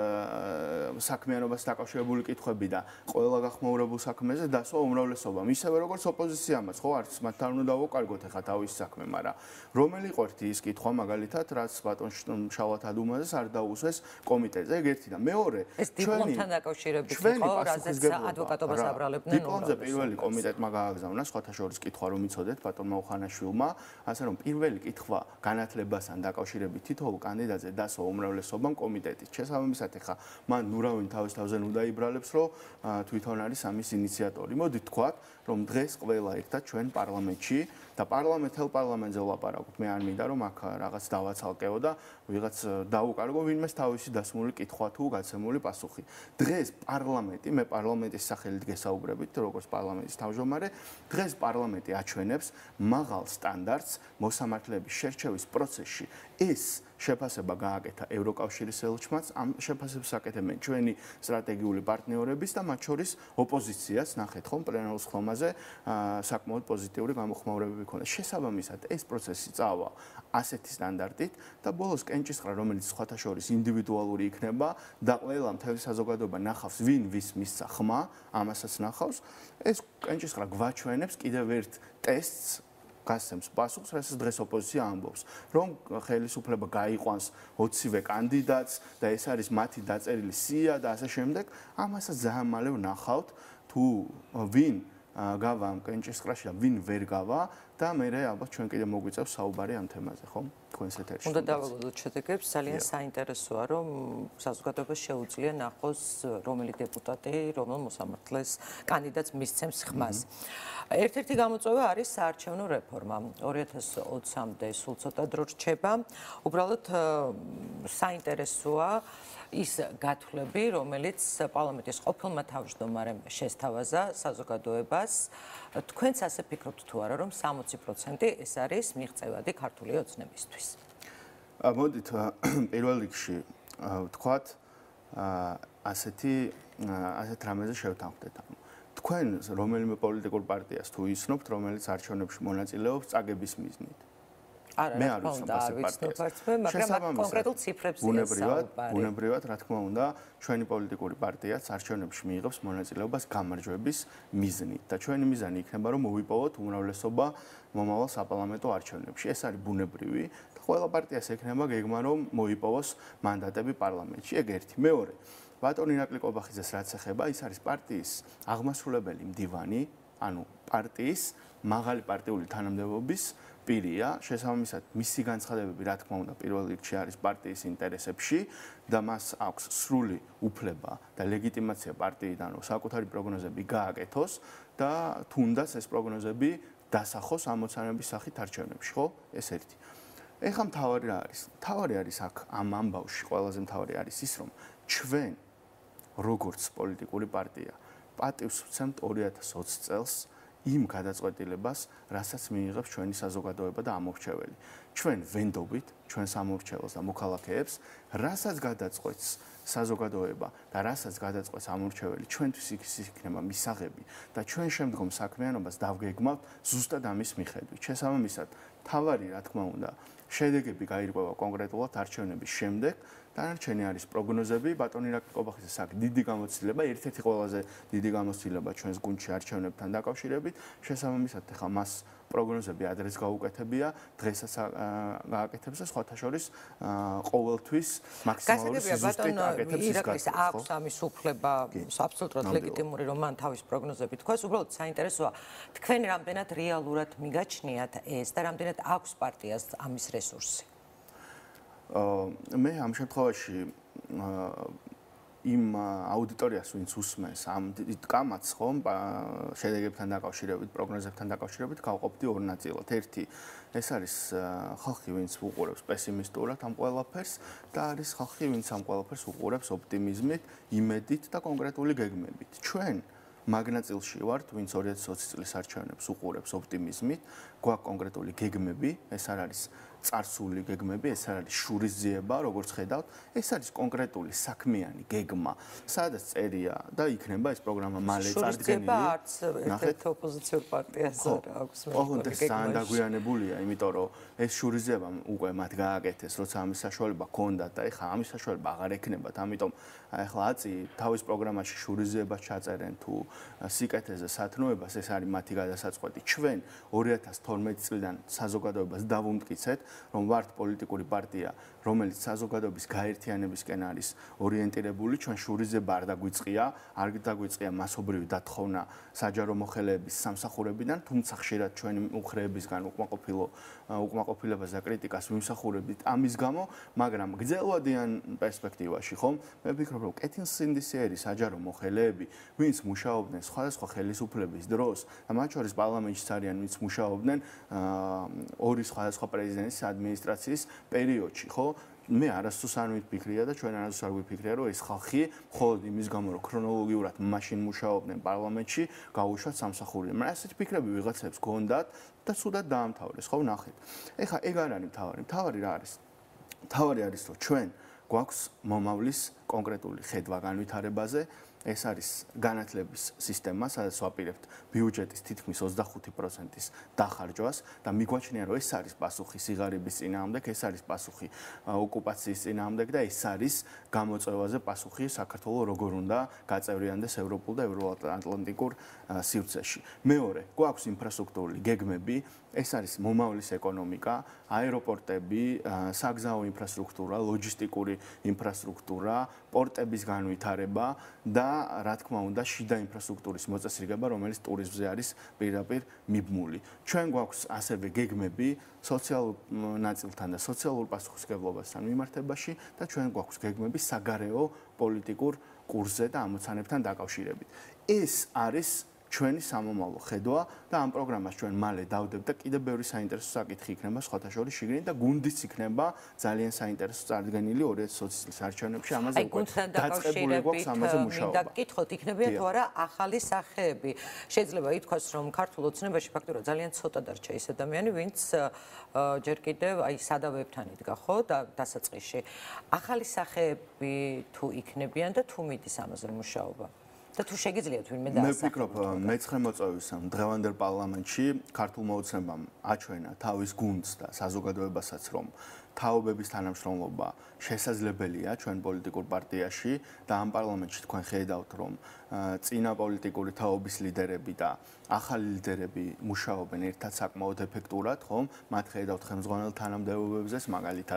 საქმიანობასთან დაკავშირებული კითხვები და ყველა გახმაურებულ საქმეზე დასვა უმრავლესობამ. ისევე როგორც ოპოზიციამაც, ხო, არც მათთან უნდა დავუკარგოთ ახლა თავის საქმე, მაგრამ რომელი იყო ერთი ის კითხვა მაგალითად, რაც ბატონ შალვა თადუმაძეს არ დაუსვეს კომიტეტზე, ეგ ერთი და მეორე, ეს დიპლომთან დაკავშირებით იყო, რაზეც ადვოკატობას აბრალებდნენ. დიპლომზე პირველი კომიტეტმა გააგზავნა, სხვათა შორის კითხვა რომ იცოდეთ ბატონმა უხანაშვილმა, ასე რომ პირველი კითხვა განათლებასთან დაკავშირებით თითოეულ კანდიდატზე დასვა უმრავლესობამ კომიტეტში. შესაბამისად, ახლა მან ნურავინ თავის თავზე ნუ დაიბრალებს, რომ თვითონ არის ამის ინიციატორი. მოდით თქვათ, რომ დღეს ყველა ერთად ჩვენ პარლამენტში და პარლამენტელ პარლამენტზე ვლაპარაკობთ. მე არ მინდა რომ აქ რაღაც დავაცალკეო და ვიღაც დაუკარგო ვინმეს თავისი დასმული კითხვა თუ გაცემული პასუხი. დღეს პარლამენტი, მე პარლამენტის სახელით გესაუბრებით, როგორც პარლამენტის თავმჯდომარე, დღეს პარლამენტი აჩვენებს მაღალ სტანდარტს მოსამართლეების შერჩევის პროცესში. ეს შეფასება გააკეთა ევროკავშირის ელჩმაც, ამ შეფასებას აკეთებენ ჩვენი სტრატეგიული პარტნიორების და მათ შორის ოპოზიციას, ნახეთ ხომ პლენარის ხომაზე საკმაოდ პოზიტიური გამოხმაურებები ქონდა. შესაბამისად, ეს პროცესი წავა ასეთი სტანდარტით და ბოლოს კენჭისყრა, რომელიც სხვათა შორის ინდივიდუალური იქნება და ყველა მთელი საზოგადოება ნახავს, ვინ ვის მისცა ხმა, ამასაც ნახავს, ეს კენჭისყრა გვაჩვენებს კიდევ ერთ ტესტს გასცემს პასუხს, რასაც დღეს ოპოზიცია ამბობს, რომ ხელისუფლება გაიყვანს ოცივე კანდიდატს და ეს არის მათი დაწერილი სია და ასე შემდეგ, ამასაც ძალიან მალე ვნახავთ, თუ ვინ გავა ამ კენჭისყრაში და ვინ ვერ გავა და მე ალბათ ჩვენ კიდე მოგვიწევს საუბარი ამ თემაზე, ხო? თქვენს ეთერში. უნდა დავაგდოთ შედეგებს, ძალიან საინტერესოა, რომ საზოგადოებას შეუძლია ნახოს რომელი დეპუტატი, რომელ მოსამართლეს კანდიდატს მისცემს ხმას. ერთ-ერთი გამოწვევა არის საარჩევნო რეფორმა. ორი ათას ოცამდე სულ ცოტა დრო რჩება. უბრალოდ საინტერესოა ის გათვლები, რომელიც პარლამენტის ყოფილმა თავმჯდომარემ შესთავაზა საზოგადოებას. თქვენც ასე ფიქრობთ თუ არა, რომ სამოცი პროცენტი ეს არის მიღწევადი ქართული ოცნებისთვის? მოდით პირველ რიგში ვთქვათ, ასეთი ასეთ რამეზე შევთანხმდეთ. თქვენ რომელიმე პოლიტიკურ პარტიას თუ ისნობთ, რომელიც არჩევნებში მონაწილეობს წაგების მიზნით? მე არ ვიცნობ არც მე, მაგრამ კონკრეტულ ციფრებზე საუბარი. ბუნებრივად, რა თქმა უნდა, ჩვენი პოლიტიკური პარტიაც არჩევნებში მიიღებს მონაწილეობას გამარჯვების მიზნით და ჩვენი მიზანი იქნება, რომ მოვიპოვოთ უმრავლესობა მომავალ საპარლამენტო არჩევნებში. ეს არის ბუნებრივი და ყველა პარტიას ექნება გეგმა, რომ მოიპოვოს მანდატები პარლამენტში. ეგ ერთი. მეორე, ბატონ ირაკლი კობახიძეს რაც ეხება, ის არის პარტიის აღმასრულებელი მდივანი, ანუ პარტიის მაღალი პარტიული თანამდებობის პირია, შესაბამისად, მისი განცხადებები, რა თქმა უნდა, პირველ რიგში არის პარტიის ინტერესებში და მას აქვს სრული უფლება და ლეგიტიმაცია პარტიიდან, რომ საკუთარი პროგნოზები გააკეთოს და თუნდაც ეს პროგნოზები დასახოს ამოცანების სახით არჩევნებში, ხო? ეს ერთი. ეხლა მთავარი რა არის? მთავარი არის აქ ამ ამბავში, ყველაზე მთავარი არის ის, რომ ჩვენ როგორც პოლიტიკური პარტია პატივს ვცემთ ორი ათას ოცი წელს იმ გადაწყვეტილებას, რასაც მიიღებს ჩვენი საზოგადოება და ამორჩეველი. ჩვენ ვენდობით, ჩვენს ამორჩეველს და მოქალაქეებს, რასაც გადაწყვეტს საზოგადოება და რასაც გადაწყვეტს ამორჩეველი, ჩვენთვის ის იქნება მისაღები და ჩვენ შემდგომ საქმიანობას დავგეგმავთ ზუსტად ამის მიხედვით. შესაბამისად, თავარი, რა თქმა უნდა, შედეგები გაირკვევა კონკრეტულად არჩევნების შემდეგ. დანარჩენი არის პროგნოზები, ბატონი რაკობახიძეს აქვს დიდი გამოცდილება, ერთ-ერთი ყველაზე დიდი გამოცდილება ჩვენს გუნდში არჩევნებთან დაკავშირებით. შესაბამისად, ახლა მას პროგნოზები ადრეს გაუკეთებია, დღესაც გააკეთებს და სხვათა შორის ყოველთვის მაქსიმალური სიზუსტით აკეთებს ის გასაგებია, აქვს ამის უფლება, აბსოლუტურად ლეგიტიმური, რომ მან თავის პროგნოზები თქვას. უბრალოდ საინტერესოა, თქვენ რამდენად რეალურად მიგაჩნიათ ეს და რამდენად აქვს პარტიას ამის რესურსი? მე ამ შემთხვევაში იმ აუდიტორიას, ვინც usmens ამ კამათს ხომ შედეგებთან დაკავშირებით, პროგნოზებთან დაკავშირებით გავყოფდი ორ ნაწილად. ერთი ეს არის ხალხი, ვინც უყურებს პესიმისტურად ამ ყველაფერს და არის ხალხი, ვინც ამ ყველაფერს უყურებს ოპტიმიზმით, იმედით და კონკრეტული გეგმებით. ჩვენ მაგნაწილში ვართ, ვინც ორი ათი ოცი წლის არჩევნებს უყურებს ოპტიმიზმით, გვაქვს კონკრეტული გეგმები, ეს არ არის წარსული გეგმები, ეს არ არის შურისძიება, როგორც ხედავთ, ეს არის კონკრეტული საქმიანი გეგმა, სადაც წერია და იქნება ეს პროგრამა მალე წარდგენილი. შურისძიება არც ერთ-ერთ ოპოზიციურ პარტიას არ აქვს. ოღონდ ეს ძალიან დაგვიანებულია, იმიტომ რომ ეს შურისძიება უკვე მათ გააკეთეს, როცა ამის საშუალება ჰქონდათ და ეხლა ამის საშუალება აღარ ექნებათ, ამიტომ ეხლა აწი თავის პროგრამაში შურისძიებას ჩაწერენ თუ სიკეთეზე სათნოებას, ეს არის მათი გადასაწყვეტი. ჩვენ ორი ათი თორმეტი წლიდან საზოგადოებას დავუმტკიცეთ, რომ ვართ პოლიტიკური პარტია, რომელიც საზოგადოების გაერთიანებისკენ არის ორიენტირებული, ჩვენ შურისძიება არ დაგვიწყია, არ დაგვიწყია მასობრივი დათხოვნა საჯარო მოხელეების სამსახურებიდან, თუმცა ხშირად ჩვენი უხრეებისგან უკმაყოფილო უკმაყოფილებას და კრიტიკას ვიმსახურებით ამის გამო, მაგრამ გრძელვადიან პერსპექტივაში, ხომ? მე ვფიქრობ, რომ კეთილსინდისიერი საჯარო მოხელეები, ვინც მუშაობდნენ სხვადასხვა ხელისუფლების დროს და მათ შორის პარლამენტშიც არიან, ვინც მუშაობდნენ ორი სხვადასხვა პრეზიდენტის ადმინისტრაციის პერიოდში, ხო? მე არასდროს არ ვიფიქრია და ჩვენ არასდროს არ ვიფიქრია, რომ ეს ხალხი მხოლოდ იმის გამო, რომ ქრონოლოგიურად მაშინ მუშაობდნენ პარლამენტში, გაუშვათ სამსახურიდან. მაგრამ ასეთი ფიქრები ვიღაცებს გქონდათ და ცუდად დაამთავრეს, ხო, ნახეთ. ეხლა ეგ არ არის მთავარი. მთავარი რა არის? მთავარი არის, რომ ჩვენ გვაქვს მომავლის კონკრეტული ხედვა განვითარებაზე. ეს არის განათლების სისტემა, სადაც ვაპირებთ ბიუჯეტის თითქმის ოცდახუთი პროცენტის დახარჯვას და მიგვაჩნია, რომ ეს არის პასუხი სიღარიბის წინააღმდეგ, ეს არის პასუხი ოკუპაციის წინააღმდეგ და ეს არის გამოწვევაზე პასუხი საქართველოს როგორ უნდა გაწევრიანდეს ევროპულ და ევროატლანტიკურ სივრცეში. მეორე, გვაქვს ინფრასტრუქტურული გეგმები, ეს არის მომავლის ეკონომიკა, აეროპორტები, საგზაო ინფრასტრუქტურა, ლოჯისტიკური ინფრასტრუქტურა, პორტების განვითარება და რა თქმა უნდა შიდა ინფრასტრუქტურის მოწესრიგება, რომელიც ტურიზმზე არის პირდაპირ მიბმული. ჩვენ გვაქვს ასევე გეგმები სოციალურ ნაწილთან და სოციალურ პასუხისმგებლობასთან მიმართებაში და ჩვენ გვაქვს გეგმები საგარეო პოლიტიკურ კურსზე და ამოცანებთან დაკავშირებით. ეს არის ჩვენი სამომავლო ხედვა და ამ პროგრამას ჩვენ მალე დავდებთ და კიდევ ბევრი საინტერესო საკითხი იქნება სხვათა შორის შიგნით და გუნდიც იქნება ძალიან საინტერესო წარდგენილი ორი ათი ოცი წლის არჩევნებში ამაზე უკვე დაწყებული გვაქვს ამაზე მუშაობა. მინდა გკითხოთ, იქნებიან თუ არა ახალი სახეები. შეიძლება ითქვას, რომ ქართულ ოცნებაში ფაქტობრივად ძალიან ცოტა დარჩა ის ადამიანი, ვინც ჯერ კიდევ აი სადავეებთან იდგა, ხო, და დასაწყისში. ახალი სახეები თუ იქნებიან და თუ მიდის ამაზე მუშაობა? და თუ შეგიძლიათ ვინმე დაასახელოთ. მე ვფიქრობ, მეცხრე მოწვევის დღევანდელ პარლამენტში ქართულ მოუწნებამ აჩვენა თავის გუნდს და საზოგადოებასაც, რომ თაობების თანამშრომლობა შესაძლებელია ჩვენ პოლიტიკურ პარტიაში და ამ პარლამენტში თქვენ ხედავთ, რომ წინა პოლიტიკური თაობის ლიდერები და ახალი ლიდერები მუშაობენ ერთად საკმაოდ ეფექტურად, ხომ? მათ ხედავთ ხელმძღვანელ თანამდებობებზე, მაგალითად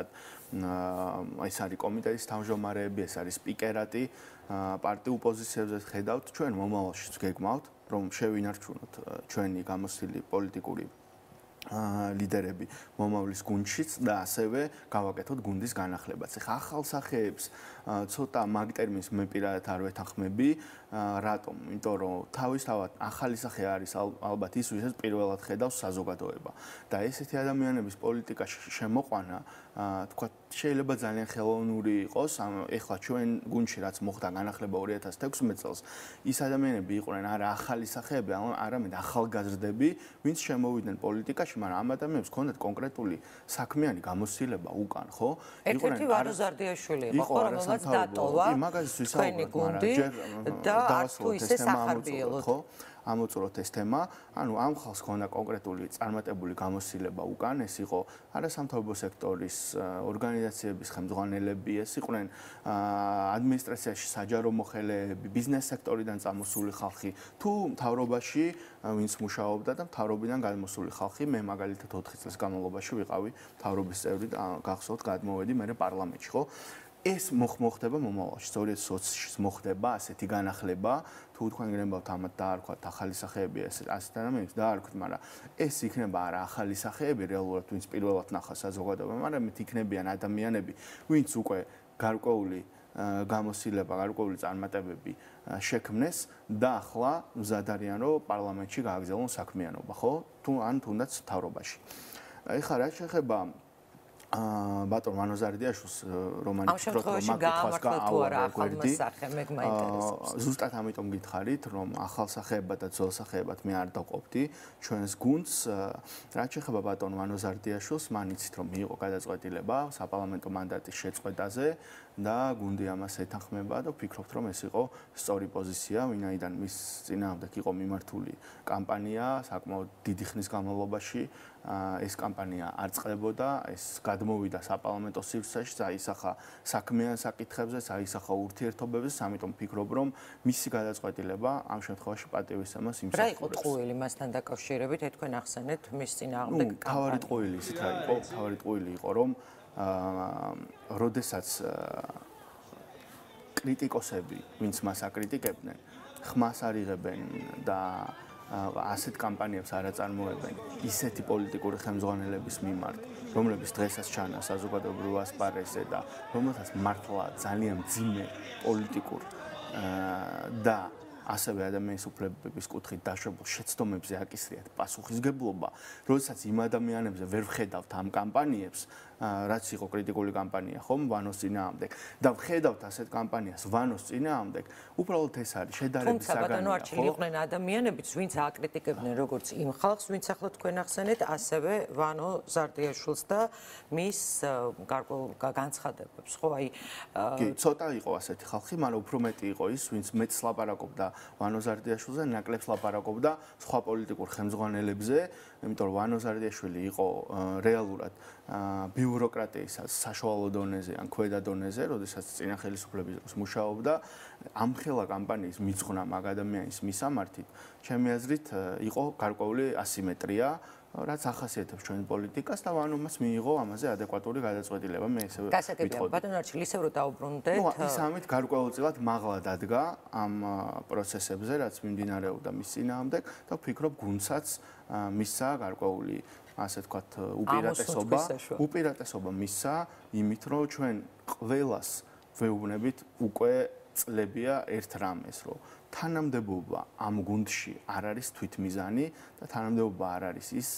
ეს არის კომიტეტის თავმჯდომარეები, ეს არის სპიკერატი, პარტიულ პოზიციებზე ხედავთ, ჩვენ მომავალშიც გეგმავთ, რომ შევინარჩუნოთ ჩვენი გამოცდილი პოლიტიკური ლიდერები მომავლის გუნდშიც და ასევე გავაკეთოთ გუნდის განახლებაც. ეხლა ახალ სახეებს ცოტა მაგ ტერმინს მე პირადად არ ვეთანხმები, რატომ? იმიტომ რომ თავისთავად ახალი სახე არის ალბათ ის, ვისაც პირველად ხედავს საზოგადოება და ესეთი ადამიანების პოლიტიკაში შემოყვანა, თქვა შეიძლება ძალიან ხელოვნური იყოს, ეხლა ჩვენ გუნდში რაც მოხდა განახლება ორი ათი თექვსმეტ წელს, ის ადამიანები იყვნენ არა ახალი სახეები, არამედ ახალგაზრდები, ვინც შემოვიდნენ პოლიტიკაში, მაგრამ ამ ადამიანებს ჰქონდათ კონკრეტული საქმიანი გამოცდილება უკან, ხო? ერთ-ერთი ვაროზარდიაშვილი იყო, ხო, რომელსაც დატოვა თქვენი გუნდი და არც თუ ისე სახარბიელოდ. ხო? ამოწუროთ ეს თემა. ანუ ამ ხალხს ქონდა კონკრეტული წარმატებული გამოცდილება უკან, ეს იყო არასამთავრობო სექტორის ორგანიზაციების ხელმძღვანელები, ეს იყვნენ ადმინისტრაციაში საჯარო მოხელეები, ბიზნეს სექტორიდან წამოსული ხალხი, თუ მთავრობაში ვინც მუშაობდა და მთავრობიდან გადმოსული ხალხი, მე მაგალითად ოთხი წლის განმავლობაში ვიყავი მთავრობის წევრი და გახსოვთ გადმოვედი მე პარლამენტში, ხო? ეს მოხდება მომავალში, ორი ათას ოცში მოხდება ასეთი განახლება, თუ თქვენ გნებავთ ამათ დაარქვათ ახალი სახეები, ასეთ ადამიანებს დაარქვით, მაგრამ ეს იქნება არა ახალი სახეები რეალურად, ვინც პირველად ნახა საზოგადოება, მაგრამ მით იქნებიან ადამიანები, ვინც უკვე გარკვეული გამოცდილება, გარკვეული წარმატებები შექმნეს და ახლა მზად არიან, რომ პარლამენტში გააგრძელონ საქმიანობა, ხო? თუ ან თუნდაც მთავრობაში. ეხლა რა შეეხება ბატონ მანოზარდიაშვილს რომანი ფიქრობ რომ მაგას გააუარებდი ზუსტად ამიტომ გითხარით რომ ახალ სახეებად და ძველ სახეებად მე არ დაყოფდი ჩვენს გუნდს რაც შეეხება ბატონ მანოზარდიაშვილს მან იცით რომ მიიღო გადაწყვეტილება საპარლამენტო მანდატის შეწყვეტაზე და გუნდი ამას ეთანხმება და ვფიქრობთ რომ ეს იყო სწორი პოზიცია ვინაიდან მის წინააღმდეგ იყო მიმართული კამპანია საკმაოდ დიდი ხნის განმავლობაში ეს კამპანია არ წყდებოდა ეს გადმოვიდა საპარლამენტო სივრცეში აისახა საქმიან საკითხებზე აისახა ურთიერთობებზე ამიტომ ვფიქრობ რომ მისი გადაწყვეტილება ამ შემთხვევაში პატივისცემას იმსახურებს რა იყო ტყუილი მასთან დაკავშირებით თქვენ ახსენეთ მის წინააღმდეგ კამპანია თავარი ტყუილი ისეთ რა იყო თავარი ტყუილი იყო რომ აა როდესაც კრიტიკოსები ვინც მას აკრიტიკებდნენ ხმას არიღებენ და ასეთ კამპანიებს არ აწარმოებენ ისეთი პოლიტიკური ხელმძღვანელების მიმართ, რომლებიც დღესაც ჩანა საზოგადოებრივ ასპარეზზე და რომელთაც მართლა ძალიან მძიმე პოლიტიკურ და ასევე ადამიანის უფლებების კუთხით დაშვებულ შეცდომებზე აკისრიათ პასუხისგებლობა, როდესაც იმ ადამიანებზე ვერ ვხედავთ ამ კამპანიებს, რაც იყო კრიტიკული კამპანია, ხომ, ვანოს წინააღმდეგ და ვხედავთ ასეთ კამპანიას ვანოს წინააღმდეგ, უბრალოდ ეს არის შედარების საგანია, ხო? თუმცა ბატონო არჩილი იყვნენ ადამიანებიც, ვინც აკრიტიკებდნენ როგორც იმ ხალხს, ვინც ახლა თქვენ ახსენეთ, ასევე ვანო ზარდიაშვილს და მის გარკვეულ განცხადებებს, ხო? აი კი, ცოტა იყო ასეთი ხალხი, მაგრამ უფრო მეტი იყო ის, ვინც მეც ლაპარაკობდა ვანო ზარდიაშვილზე, ნაკლებს ლაპარაკობდა სხვა პოლიტიკურ ხელმძღვანელებზე, იმიტომ რომ ვანო ზარდიაშვილი იყო რეალურად ბიუროკრატიისას საშუალო დონეზე ან ქვედა დონეზე, როდესაც წინა ხელისუფლების დროს მუშაობდა, ამხელა კამპანიის მიძღვნა მაგ ადამიანის მისამართით, ჩემი აზრით იყო გარკვეული ასიმეტრია, რაც ახასიათებს ჩვენ პოლიტიკას და ვანომას მიიღო ამაზე ადეკვატური გადაწყვეტილება, მე ესე გასაგებია, ბატონო არჩილი, ისევ რომ დაუბრუნდეთ. ნუ ის ამით გარკვეულწილად მაღლა დადგა ამ პროცესებზე, რაც მიმდინარეობდა მის წინააღმდეგ და ვფიქრობ გუნდსაც მისცა გარკვეული ასე ვთქვათ, უპირატესობა, უპირატესობა მისცა იმით, რომ ჩვენ ყველას ვეუბნებით უკვე წლებია ერთ რამეს, რომ თანამდებობა ამ გუნდში არ არის თვითმიზანი და თანამდებობა არ არის ის,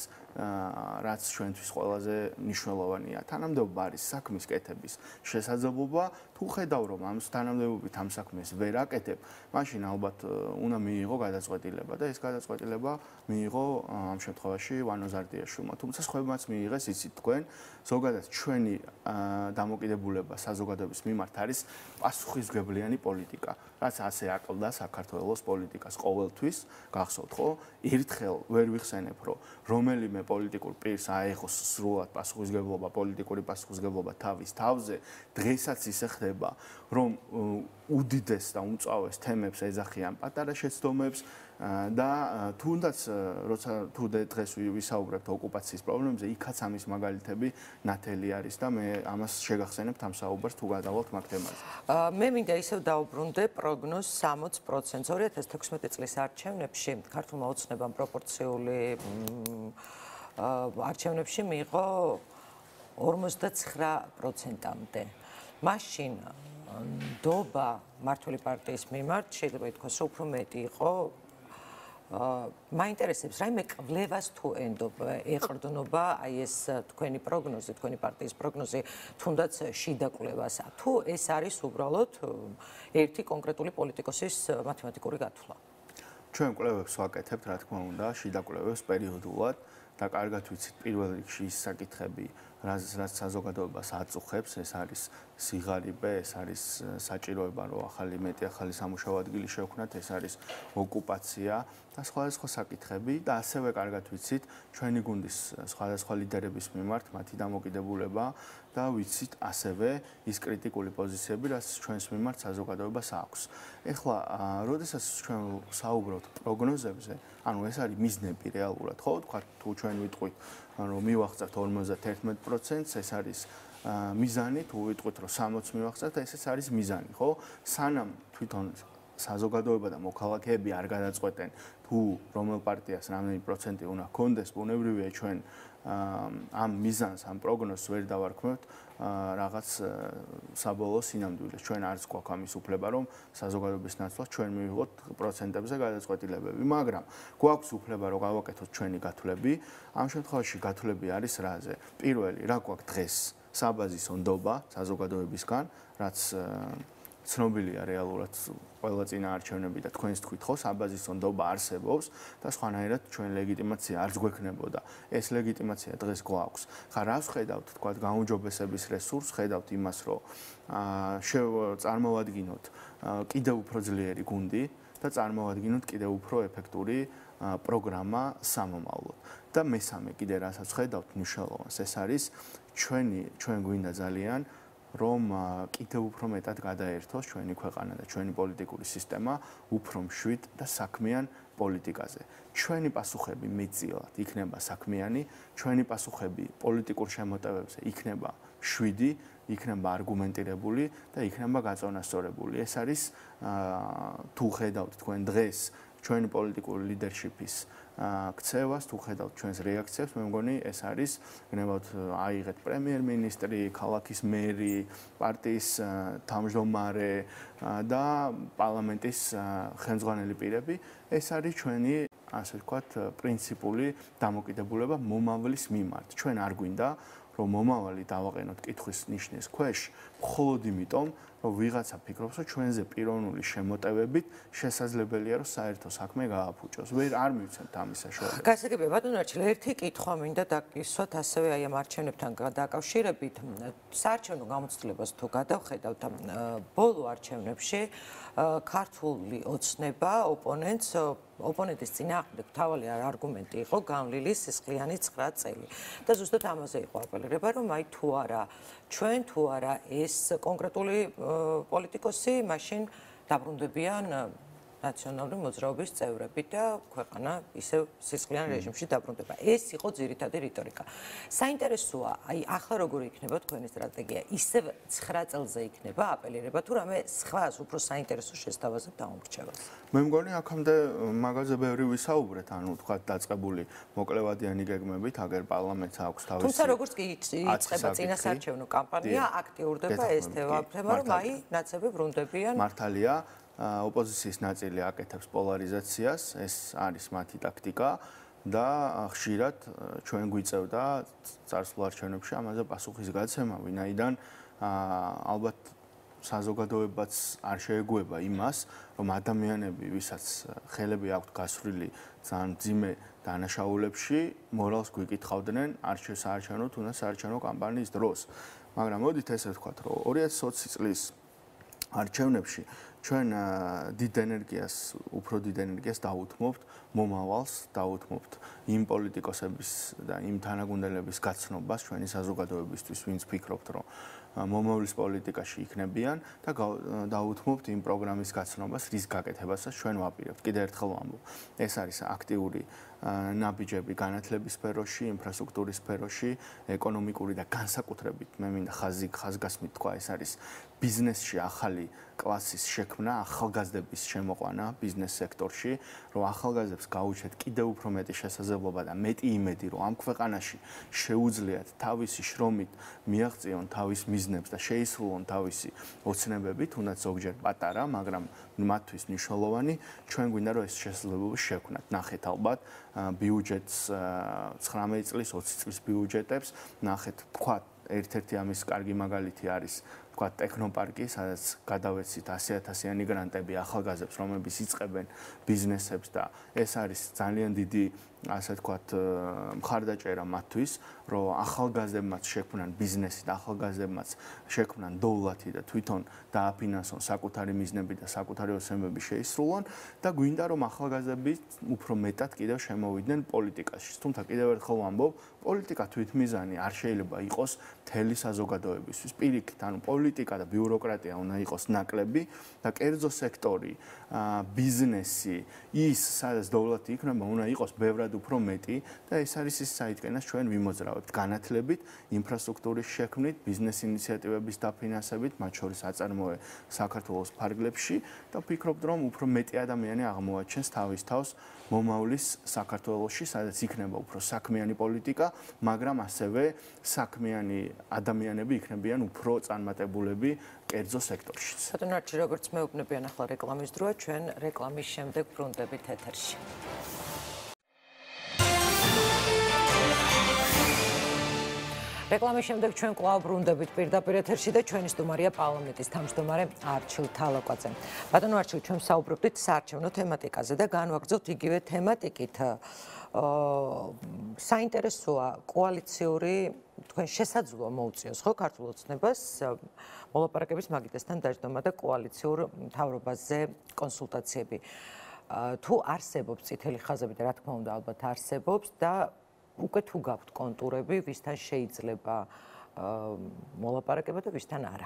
რაც ჩვენთვის ყველაზე მნიშვნელოვანია. თანამდებობა არის საქმის კეთების შესაძლებლობა. თუ ხედავ რომ ამ თანამდებობით ამ საქმეს ვერ აკეთებ, მაშინ ალბათ უნდა მიიღო გადაწყვეტილება და ეს გადაწყვეტილება მიიღო ამ შემთხვევაში ვანო ზარდიაშვილმა. თუმცა სხვებმაც მიიღეს იცით თქვენ, ზოგადად ჩვენი დამოკიდებულება საზოგადოების მიმართ არის პასუხისმგებლიანი პოლიტიკა, რაც ასე აკლდა საქართველოს პოლიტიკას ყოველთვის, გახსოვთ ხო? ერთხელ ვერ ვიხსენებ, რომ რომელიმე პოლიტიკურ პირს აეღოს სრულად პასუხისმგებლობა, პოლიტიკური პასუხისმგებლობა თავის თავზე, დღესაც ისე ხდება, რომ უდიდეს და უმწვავეს თემებს ეძახიან პატარა შეცდომებს და თუნდაც როცა თუ დღეს ვისაუბრებთ ოკუპაციის პრობლემებზე, იქაც ამის მაგალითები ნათელი არის და მე ამას შეგახსენებთ ამ საუბარს თუ გადავალთ მაგ თემაზე. მე მინდა ისევ დაუბრუნდე პროგნოზს სამოც პროცენტს. ორი ათას თექვსმეტი წლის არჩევნებში ქართულმა ოცნებამ პროპორციული არჩევნებში მიიღო ორმოცდაცხრა პროცენტამდე. მაშინ ნდობა მართული პარტიის მიმართ შეიძლება ითქვას, რომ უფრო მეტი იყო. მაინტერესებს რაიმე კვლევას თუ ენდობა, ეყრდნობა აი ეს თქვენი პროგნოზი, თქვენი პარტიის პროგნოზი, თუნდაც შიდა კვლევას, თუ ეს არის უბრალოდ ერთი კონკრეტული პოლიტიკოსის მათემატიკური გათვლა. ჩვენ კვლევებს ვაკეთებთ, რა თქმა უნდა, შიდა კვლევებს პერიოდულად და კარგად ვიცით პირველ რიგში ის საკითხები, რაც საზოგადოებას აწუხებს, ეს არის სიღარიბე, ეს არის საჭიროება, რომ ახალი მეტი ახალი სამუშაო ადგილი შევქმნათ, ეს არის ოკუპაცია და სხვადასხვა საკითხები და ასევე კარგად ვიცით ჩვენი გუნდის სხვადასხვა ლიდერების მიმართ მათი დამოკიდებულება და ვიცით ასევე ის კრიტიკული პოზიციები, რაც ჩვენს მიმართ საზოგადოებას აქვს. ეხლა, როდესაც ჩვენ საუბრობთ პროგნოზებზე, ანუ ეს არის მიზნები რეალურად, ხო, თქვა თუ ჩვენ ვიტყვით, რომ მივახცევთ ორმოცდაერთმეტ პროცენტს, ეს არის მიზანი, თუ ვიტყვით, რომ სამოცს მივახცევთ, ესეც არის მიზანი, ხო? სანამ თვითონ საზოგადოება და მოქალაქეები არ გადაწყვეტენ, თუ რომელ პარტიას რამდენი პროცენტი უნდა ჰქონდეს, ბუნებრივია ჩვენ ამ მიზანს, ამ პროგნოზს ვერ დავარქმევთ რაღაც საბოლოო სინამდვილეს. ჩვენ არც გვაქვს ამის უფლება, რომ საზოგადოების ნაცვლად ჩვენ მივიღოთ პროცენტებზე გადაწყვეტილებები, მაგრამ გვაქვს უფლება, რომ გავაკეთოთ ჩვენი გათვლები. ამ შემთხვევაში გათვლები არის რაზე? პირველი, რა გვაქვს დღეს? საბაზისო ნდობა საზოგადოებისგან, რაც ცნობილია რეალურად ყველა წინაარჩევნები და თქვენს თქვით ხო, საბაზისო ნდობა არსებობს და სხვანაირად ჩვენ ლეგიტიმაცია არც გვექნებოდა. ეს ლეგიტიმაცია დღეს გვაქვს. ხა რას ხედავთ, თქვა გაუმჯობესების რესურსს, ხედავთ იმას, რომ წარმოვადგინოთ კიდევ უფრო ძლიერი გუნდი და წარმოვადგინოთ კიდევ უფრო ეფექტური პროგრამა სამომავლოდ. და მესამე კიდე რასაც ხედავთ მნიშვნელოვანს, ეს არის ჩვენი ჩვენ გვინდა ძალიან რომ კიდევ უფრო მეტად გადაერთოს ჩვენი ქვეყანა და ჩვენი პოლიტიკური სისტემა უფრო მშვიდ და საქმიან პოლიტიკაზე. ჩვენი პასუხები მეტწილად იქნება საქმიანი, ჩვენი პასუხები პოლიტიკურ შემოტევებზე იქნება შვიდი, იქნება არგუმენტირებული და იქნება გაწონასწორებული. ეს არის თუ ხედავთ თქვენ დღეს ჩვენი პოლიტიკური ლიდერშიპის ქცევას, თუ ხედავთ ჩვენს რეაქციებს, მე მგონი ეს არის გნებავთ აიღეთ პრემიერ-მინისტრი, ქალაქის მერი, პარტიის თავმჯდომარე და პარლამენტის ხელმძღვანელი პირები. ეს არის ჩვენი, ასე ვთქვათ, პრინციპული დამოკიდებულება მომავლის მიმართ. ჩვენ არ გვინდა რომ მომავალი დავაყენოთ კითხვის ნიშნის ქვეშ, მხოლოდ იმიტომ, რომ ვიღაცა ფიქრობს, რომ ჩვენზე პიროვნული შემოტევებით შესაძლებელია, რომ საერთო საქმე გააფუჭოს. ვერ არ მივცემთ ამის საშუალებას. გასაგებია, ბატონო არჩილ, ერთი კითხვა მინდა დაკისვათ ასევე აი ამ არჩევნებთან დაკავშირებით. საარჩევნო გამოცდილებას თუ გადავხედავთ, ბოლო არჩევნებში ქართული ოცნება ოპონენტს ოპონენტის წინააღმდეგ თავალი არგუმენტი იყო განვლილი სისხლიანი ცხრა წელი. და ზუსტად ამაზე იყო აპელირება, რომ აი თუ არა ჩვენ თუ არა ეს კონკრეტული პოლიტიკოსი მაშინ დაბრუნდებიან ნაციონალური მოძრაობის წევრები და ქვეყანა ისევ სისხლიან რეჟიმში დაბრუნდება. ეს იყო ძირითადი რიტორიკა. საინტერესოა, აი ახლა როგორი იქნება თქვენი სტრატეგია? ისევ ცხრა წელზე იქნება აპელირება თუ რამე სხვას უფრო საინტერესო შესთავაზებ დაუმრჩევას? მე მგონი აქამდე მაგაზე ბევრი ვისაუბრეთ, ანუ თქვა დაწყებული მოკლევადიანი გეგმებით, აგერ პარლამენტს აქვს თავისი. თუმცა როგორც კი იწყება წინასაარჩევნო კამპანია, აქტიურდება ეს თემა, რომ აი ნაცები ბრუნდებიან. მართალია, ოპოზიციის ნაწილი აკეთებს პოლარიზაციას, ეს არის მათი ტაქტიკა და ხშირად ჩვენ გვიწევდა წარსულ არჩევნებში ამაზე პასუხის გაცემა, ვინაიდან ალბათ საზოგადოებაც არ შეეგუება იმას, რომ ადამიანები, ვისაც ხელები აქვთ გასვლილი ძალიან მძიმე დანაშაულებში, მორალს გვიკითხავდნენ არჩევნო თუნდაც საარჩევნო კამპანიის დროს. მაგრამ მოდით ესე ვთქვათ, რომ ორი ათი ოცი წლის არჩევნებში ჩვენ დიდ ენერგიას, უფრო დიდ ენერგიას დაუთმობთ მომავალს, დაუთმობთ იმ პოლიტიკოსების და იმ თანაგუნდელების გაცნობას ჩვენი საზოგადოებისთვის, ვინც ფიქრობთ, რომ მომავლის პოლიტიკაში იქნებიან და დაუთმობთ იმ პროგრამის გაცნობას, რის გაკეთებასაც ჩვენ ვაპირებთ. კიდევ ერთხელ ვამბობ, ეს არის აქტიური ნაბიჯები განათლების სფეროში, ინფრასტრუქტურის სფეროში, ეკონომიკური და განსაკუთრებით მე მინდა ხაზი ხაზგასმით თქვა, ეს არის ბიზნესში ახალი კლასის შექმნა, ახალგაზრდების შემოყვანა ბიზნეს სექტორში, რომ ახალგაზრდებს გაუჩეთ კიდევ უფრო მეტი შესაძლებლობა და მეტი იმედი, რომ ამ ქვეყანაში შეუძლიათ თავისი შრომით მიაღწიონ თავის მიზნებს და შეისრულონ თავისი ოცნებები, თუნდაც ზოგჯერ პატარა, მაგრამ მათთვის მნიშვნელოვანი, ჩვენ გვინდა რომ ეს შესაძლებლობა შევქმნათ. ნახეთ ალბათ ბიუჯეტს ცხრამეტი წლის, ოცი წლის ბიუჯეტებს, ნახეთ თქვა ერთ-ერთი ამის კარგი მაგალითი არის თქვა ტექნოპარკი, სადაც გადავეცით ასი ათასიანი გრანტები ახალგაზრდებს, რომლებიც იწყებენ ბიზნესებს და ეს არის ძალიან დიდი ასე ვთქვათ, მხარდაჭერა მათთვის, რომ ახალგაზრდებმაც შექმნან ბიზნესი და ახალგაზრდებმაც შექმნან დოვლათი და თვითონ დააფინანსონ საკუთარი მიზნები და საკუთარი ოცნებები შეისრულონ და გვინდა რომ ახალგაზრდები უფრო მეტად კიდევ შემოვიდნენ პოლიტიკაში. თუმცა კიდევ ერთხელ ვამბობ, პოლიტიკა თვითმიზანი არ შეიძლება იყოს მთელი საზოგადოებისთვის. პირიქით, ანუ პოლიტიკა და ბიუროკრატია უნდა იყოს ნაკლები და კერძო სექტორი, ბიზნესი, ის სადაც დოვლათი იქნება, უნდა იყოს ბევრად უფრო მეტი და ეს არის ის საიდანაც ჩვენ ვიმოძრავებთ განათლებით, ინფრასტრუქტურის შექმნით, ბიზნეს ინიციატივების დაფინანსებით, მათ შორის აწარმოე საქართველოს ფარგლებში და ვფიქრობთ, რომ უფრო მეტი ადამიანი აღმოაჩენს თავის თავს მომავლის საქართველოში, სადაც იქნება უფრო საქმიანი პოლიტიკა, მაგრამ ასევე საქმიანი ადამიანები იქნებიან უფრო წარმატებულები კერძო სექტორშიც. ბატონო არჩი, როგორც მეუბნებიან ახლა რეკლამის დროა, ჩვენ რეკლამის შემდეგ ბრუნდებით ეთერში. რეკლამის შემდეგ ჩვენ კვლავ ბრუნდებით პირდაპირ ეთერში და ჩვენი სტუმარია პარლამენტის თავმჯდომარე არჩილ თალაკვაძე. ბატონო არჩილ, ჩვენ საუბრობდით საარჩევნო თემატიკაზე და განვაგრძობთ იგივე თემატიკით. საინტერესოა კოალიციური თქვენ შესაძლოა მოუწიოს ხო ქართულ ოცნებას მოლაპარაკების მაგიდასთან დაждდომა და კოალიციურ მთავრობაზე კონსულტაციები. თუ არსებობს წითელი ხაზები და რა თქმა უნდა ალბათ არსებობს და უკვე თუ გაქვთ კონტურები, ვისთან შეიძლება მოლაპარაკება და ვისთან არა.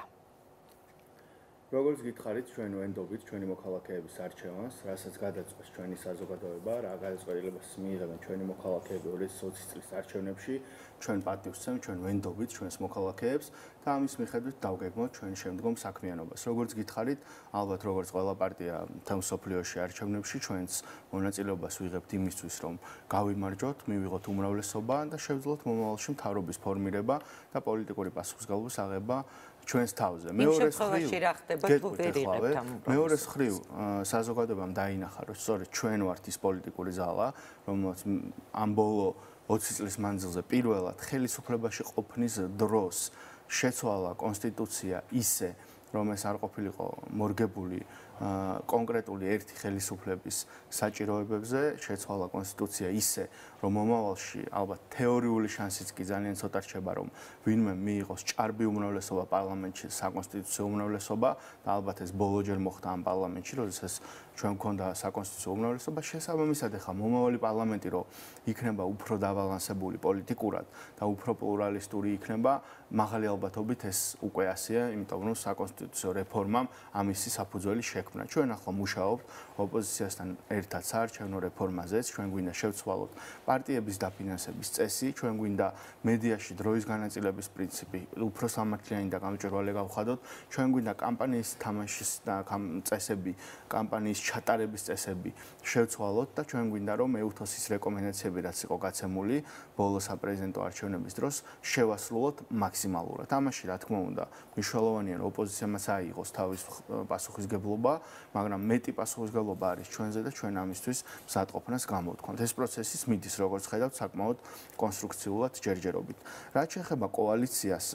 როგორც გითხარით, ჩვენ ვენდობით ჩვენი მოქალაქეების არჩევანს, რასაც გადაწყვეტს ჩვენი საზოგადოება, რა გადაწყვეტილებას მიიღებენ ჩვენი მოქალაქეები ორი ათი ოცი წლის არჩევნებში, ჩვენ პატივს ვცემთ, ჩვენ ვენდობით ჩვენს მოქალაქეებს და ამის მიხედვით დავგეგმოთ ჩვენ შემდგომ საქმიანობას. როგორც გითხარით, ალბათ როგორც ყველა პარტია მთელ მსოფლიოში არჩევნებში ჩვენს მონაწილეობას ვიღებთ იმისთვის, რომ გავიმარჯვოთ, მივიღოთ უმრავლესობა და შევძლოთ მომავალში მთავრობის ფორმირება და პოლიტიკური პასუხისმგებლობის აღება ჩვენს თავზე. მეორე მხრივ რა ხდება თუ ვერ იღებთ ამ მეორე მხრივ საზოგადოებამ დაინახა, რომ სწორედ ჩვენ ვართ ის პოლიტიკური ზალა, რომელსაც ამ ბოლო ოცი წლის მანძილზე პირველად ხელისუფლებაში ყოფნის დროს შეცვალა კონსტიტუცია ისე, რომ ეს არ ყოფილიყო მორგებული კონკრეტული ერთი ხელისუფლების საჭიროებებზე, შეცვალა კონსტიტუცია ისე, რომ მომავალში ალბათ თეორიული შანსიც კი ძალიან ცოტა რჩება, რომ ვინმე მიიღოს ჭარბი უმრავლესობა პარლამენტში, საკონსტიტუციო უმრავლესობა და ალბათ ეს ბოლოჯერ მოხდა ამ პარლამენტში, როდესაც ჩვენ გვქონდა საკონსტიტუციო უმრავლესობა, შესაბამისად ახლა მომავალი პარლამენტი რო იქნება უფრო დაბალანსებული პოლიტიკურად და უფრო პლურალისტური იქნება, მაღალი ალბათობით ეს უკვე ასეა, იმიტომ რომ საკონსტიტუციო რეფორმამ ამისი საფუძველი შექმნა. ჩვენ ახლა მუშაობთ ოპოზიციასთან ერთად საარჩევნო რეფორმაზეც, ჩვენ გვინდა შევცვალოთ პარტიების დაფინანსების წესი, ჩვენ გვინდა მედიაში დროის განაწილების პრინციპი უფრო სამართლიანი და გამჭვირვალე გავხადოთ, ჩვენ გვინდა კამპანიის თამაშის და წესები, კამპანიის ჩატარების წესები შევცვალოთ და ჩვენ გვინდა რომ ეუთოს-ის რეკომენდაციები რაც იყო გაცემული ბოლო საპრეზიდენტო არჩევნების დროს შევასრულოთ მაქსიმალურად. ამაში რა თქმა უნდა მნიშვნელოვანია რომ ოპოზიციამაც აიღოს თავის პასუხისმგებლობა, მაგრამ მეტი პასუხისმგებლობა არის ჩვენზე და ჩვენ ამისთვის მზადყოფნას გამოვთქვამთ. ეს პროცესი მიდის როგორც ხედავთ საკმაოდ კონსტრუქციულად ჯერჯერობით. რაც შეეხება კოალიციას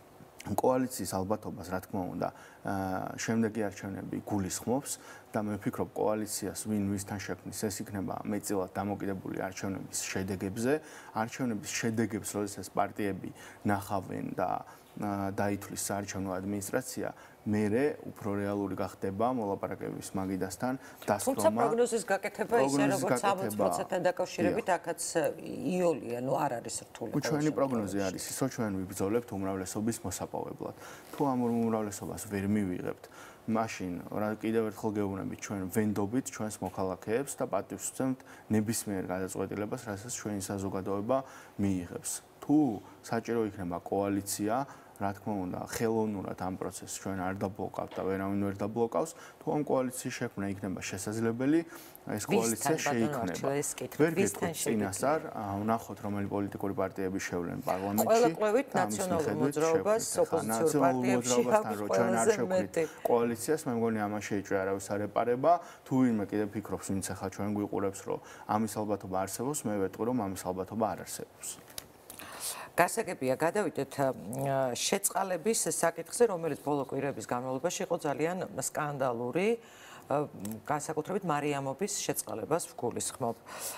კოალიციის ალბათობას, რა თქმა უნდა, შემდეგი არჩევნები გულისხმობს და მე ვფიქრობ კოალიციას ვინ ვისთან შექმნის, ეს იქნება მეტწილად დამოკიდებული არჩევნების შედეგებზე. არჩევნების შედეგებს, როდესაც პარტიები ნახავენ და დაითვლის საარჩევნო ადმინისტრაცია, მერე უფრო რეალური გახდება მოლაპარაკებების მაგიდასთან დასწრომა. თუმცა პროგნოზის გაკეთება ისე როგორც ოცი პროცენტთან დაკავშირებით, აქაც იოლია, ნუ არ არის რთული. ჩვენი პროგნოზი არის ის, რომ ჩვენ ვიბრძოლებთ უმრავლესობის მოსაპოვებლად. თუ ამ უმრავლესობას ვერ მივიღებთ, მაშინ რა კიდევ ერთხელ გეუბნებით, ჩვენ ვენდობით ჩვენს მოქალაქეებს და პატივს ვცემთ ნებისმიერ გადაწყვეტილებას, რასაც ჩვენი საზოგადოება მიიღებს. თუ საჭირო იქნება კოალიცია, რა თქმა უნდა, ხელოვნურად ამ პროცესს ჩვენ არ დაბლოკავთ და ვერავინ ვერ დაბლოკავს, თუ ამ კოალიციის შექმნა იქნება შესაძლებელი, ეს კოალიცია შეიქმნება. ვერ გეტყვით წინასწარ, ვნახოთ რომელი პოლიტიკური პარტიები შევლენ პარლამენტში. ყველა კვლევით ნაციონალურ მოძრაობას, ოპოზიციურ პარტიებში აქვს ყველაზე მეტი კოალიციას, მე მგონი ამას შეიჭრა არავის არ ეპარება. თუ ვინმე კიდევ ფიქრობს, ვინც ახლა ჩვენ გვიყურებს, რომ ამის ალბათობა არსებობს, მე ვეტყვი, რომ ამის ალბათობა არ არსებობს. გასაგებია, გადავიდეთ შეწყალების საკითხზე, რომელიც ბოლო კვირების განმავლობაში იყო ძალიან სკანდალური, განსაკუთრებით მარიამობის შეწყალებას ვგულისხმობ.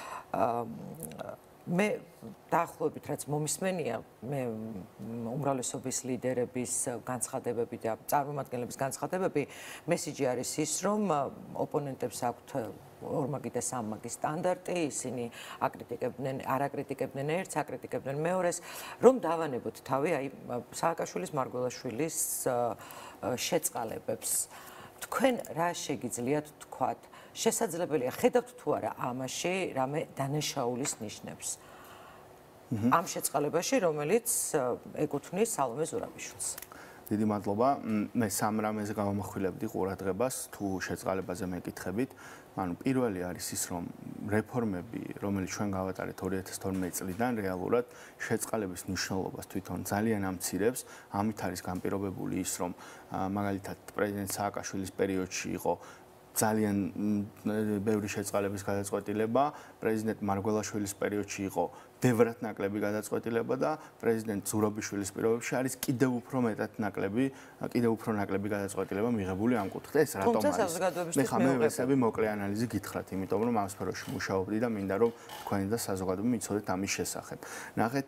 მე დაახლოებით რაც მომისმენია, მე უმრავლესობის ლიდერების განცხადებები და წარმომადგენლების განცხადებები, მესიჯი არის ის, რომ ოპონენტებს აქვთ ორმაგი და სამმაგი სტანდარტი, ისინი აკრიტიკებდნენ, არ აკრიტიკებდნენ ერთს, აკრიტიკებდნენ მეორეს, რომ დავანებოთ თავი აი სააკაშვილის, მარგველაშვილის შეწყალებებს. თქვენ რა შეგიძლიათ თქვათ? შესაძლებელია ხედავთ თუ არა ამაში რამე დანაშაულის ნიშნებს ამ შეწყალებაში, რომელიც ეკუთვნის სალომე ზურაბიშვილს. დიდი მადლობა. მე სამ რამეზე გავამახვილებდი ყურადღებას თუ შეწყალებაზე მეკითხებით. ანუ პირველი არის ის, რომ რეფორმები, რომელიც ჩვენ გავატარეთ ორი ათას თორმეტი წლიდან, რეალურად შეწყალების მნიშვნელობას თვითონ ძალიან ამცირებს. ამით არის განპირობებული ის, რომ მაგალითად პრეზიდენტ სააკაშვილის პერიოდში იყო ძალიან ბევრი შეწყალების გადაწყვეტილება, პრეზიდენტ მარგველაშვილის პერიოდში იყო დევრად ნაკლები გადაწყვეტილება და პრეზიდენტ ზურაბიშვილის პირობებში არის კიდევ უფრო მეტად ნაკლები, კიდევ უფრო ნაკლები გადაწყვეტილება მიღებული ამ კუთხით. ეს რატომ არის? მე ხა მე ესები მოკლე ანალიზი გითხრათ, იმიტომ რომ ამ სფეროში მუშაობდი და მინდა რომ თქვენი და საზოგადოება მიცოდეთ ამის შესახებ. ნახეთ,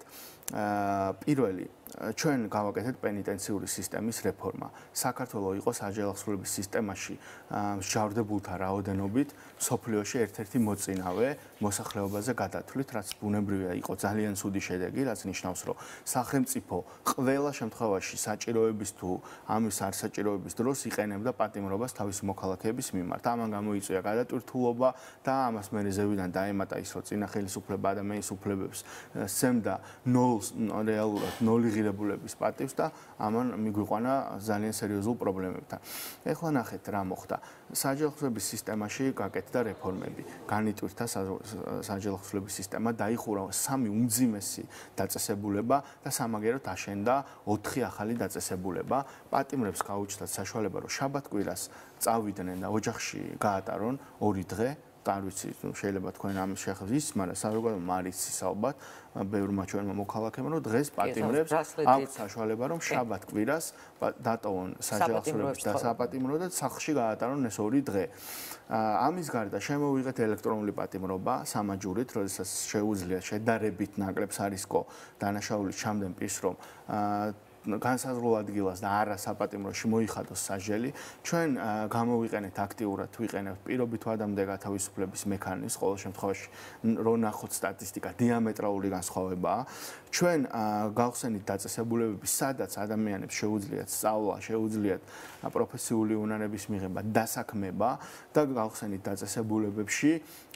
პირველი ჩვენ გავაკეთეთ პენიტენციური სისტემის რეფორმა. საქართველოს იყო საჯელახსრულების სისტემაში მსჯავრდებულთა რაოდენობით სოფლიოში ერთ-ერთი მოწინავე მოსახლეობაზე გადათვლით, რაც ბუნებრივია იყო ძალიან ცუდი შედეგი, რაც ნიშნავს, რომ სახელმწიფო ყველა შემთხვევაში საჭიროების თუ ამის არსაჭიროების დროს იყენებდა პატიმრობას თავისი მოქალაქეების მიმართ. ამან გამოიწვია გადატვირთულობა და ამას მერე ზევიდან დაემატა ის, რომ წინა ხელისუფლება ადამიანის უფლებებს სცემდა ნოლს, რეალურად ნოლი ღირებულების პატივს და ამან მიგვიყვანა ძალიან სერიოზულ პრობლემებთან. ეხლა ნახეთ რა მოხდა. საჯელახსრულების სისტემაში გაკეთდა რეფორმები. განიტვირთა საჯელახსრულების სისტემა, დაიხურა სამი უმძიმესი დაწესებულება და სამაგეროდ აშენდა ოთხი ახალი დაწესებულება. პატიმრებს გაუჩნდათ საშუალება, რომ შაბათ-კვირას წავიდნენ და ოჯახში გაატარონ ორი დღე. არ ვიცი, შეიძლება თქვენ ამის შეხებს ის, მაგრამ საზოგადოება არ იცის ალბათ, ბევრმა ჩვენმა მოქალაქემ, რომ დღეს პატიმრებს აქვს საშუალება, რომ შაბათ-კვირას დატოვონ საჯელახსრულების და საპატიმრო და სახლში გაატარონ ეს ორი დღე. ამის გარდა შემოვიღეთ ელექტრონული პატიმრობა სამაჯურით, როდესაც შეუძლია შედარებით ნაკლებს არისკო დანაშაულის ჩამდენ პირს, რომ განსაზღვრულ ადგილას და არა საპატიმროში მოიხადოს საჯელი. ჩვენ გამოვიყენეთ აქტიურად, ვიყენებთ პირობით ვადამდე გათავისუფლების მექანიზმს, ყოველ შემთხვევაში რო ნახოთ სტატისტიკა, დიამეტრალური განსხვავებაა. ჩვენ გავხსენით დაწესებულებები, სადაც ადამიანებს შეუძლიათ სწავლა, შეუძლიათ პროფესიული უნარების მიღება, დასაქმება და გავხსენით დაწესებულებებში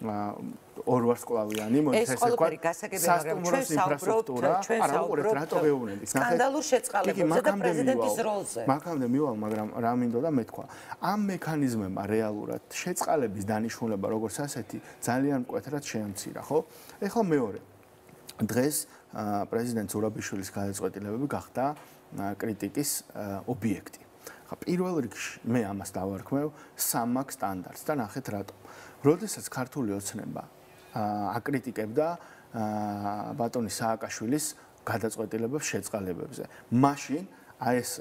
ორვარსკვლავიანი, მოიცა ესე ვთქვათ, სასტუმროს ინფრასტრუქტურა, არა უყურეთ, რატო გეუბნებით? სკანდალურ შეწყალებებზე და პრეზიდენტის როლზე. მაგამდე მივალ, მაგრამ რა მინდოდა მეთქვა. ამ მექანიზმებმა რეალურად შეწყალების დანიშნულება როგორც ასეთი ძალიან მკვეთრად შეამცირა, ხო? ეხლა მეორე. დღეს პრეზიდენტ ზურაბიშვილის გადაწყვეტილებები გახდა კრიტიკის ობიექტი. ხა პირველ რიგში მე ამას დავარქმევ სამმაგ სტანდარტს და ნახეთ რატომ. როდესაც ქართული ოცნება აკრიტიკებდა ბატონი სააკაშვილის გადაწყვეტილებებს შეწყალებებზე, მაშინ აი ეს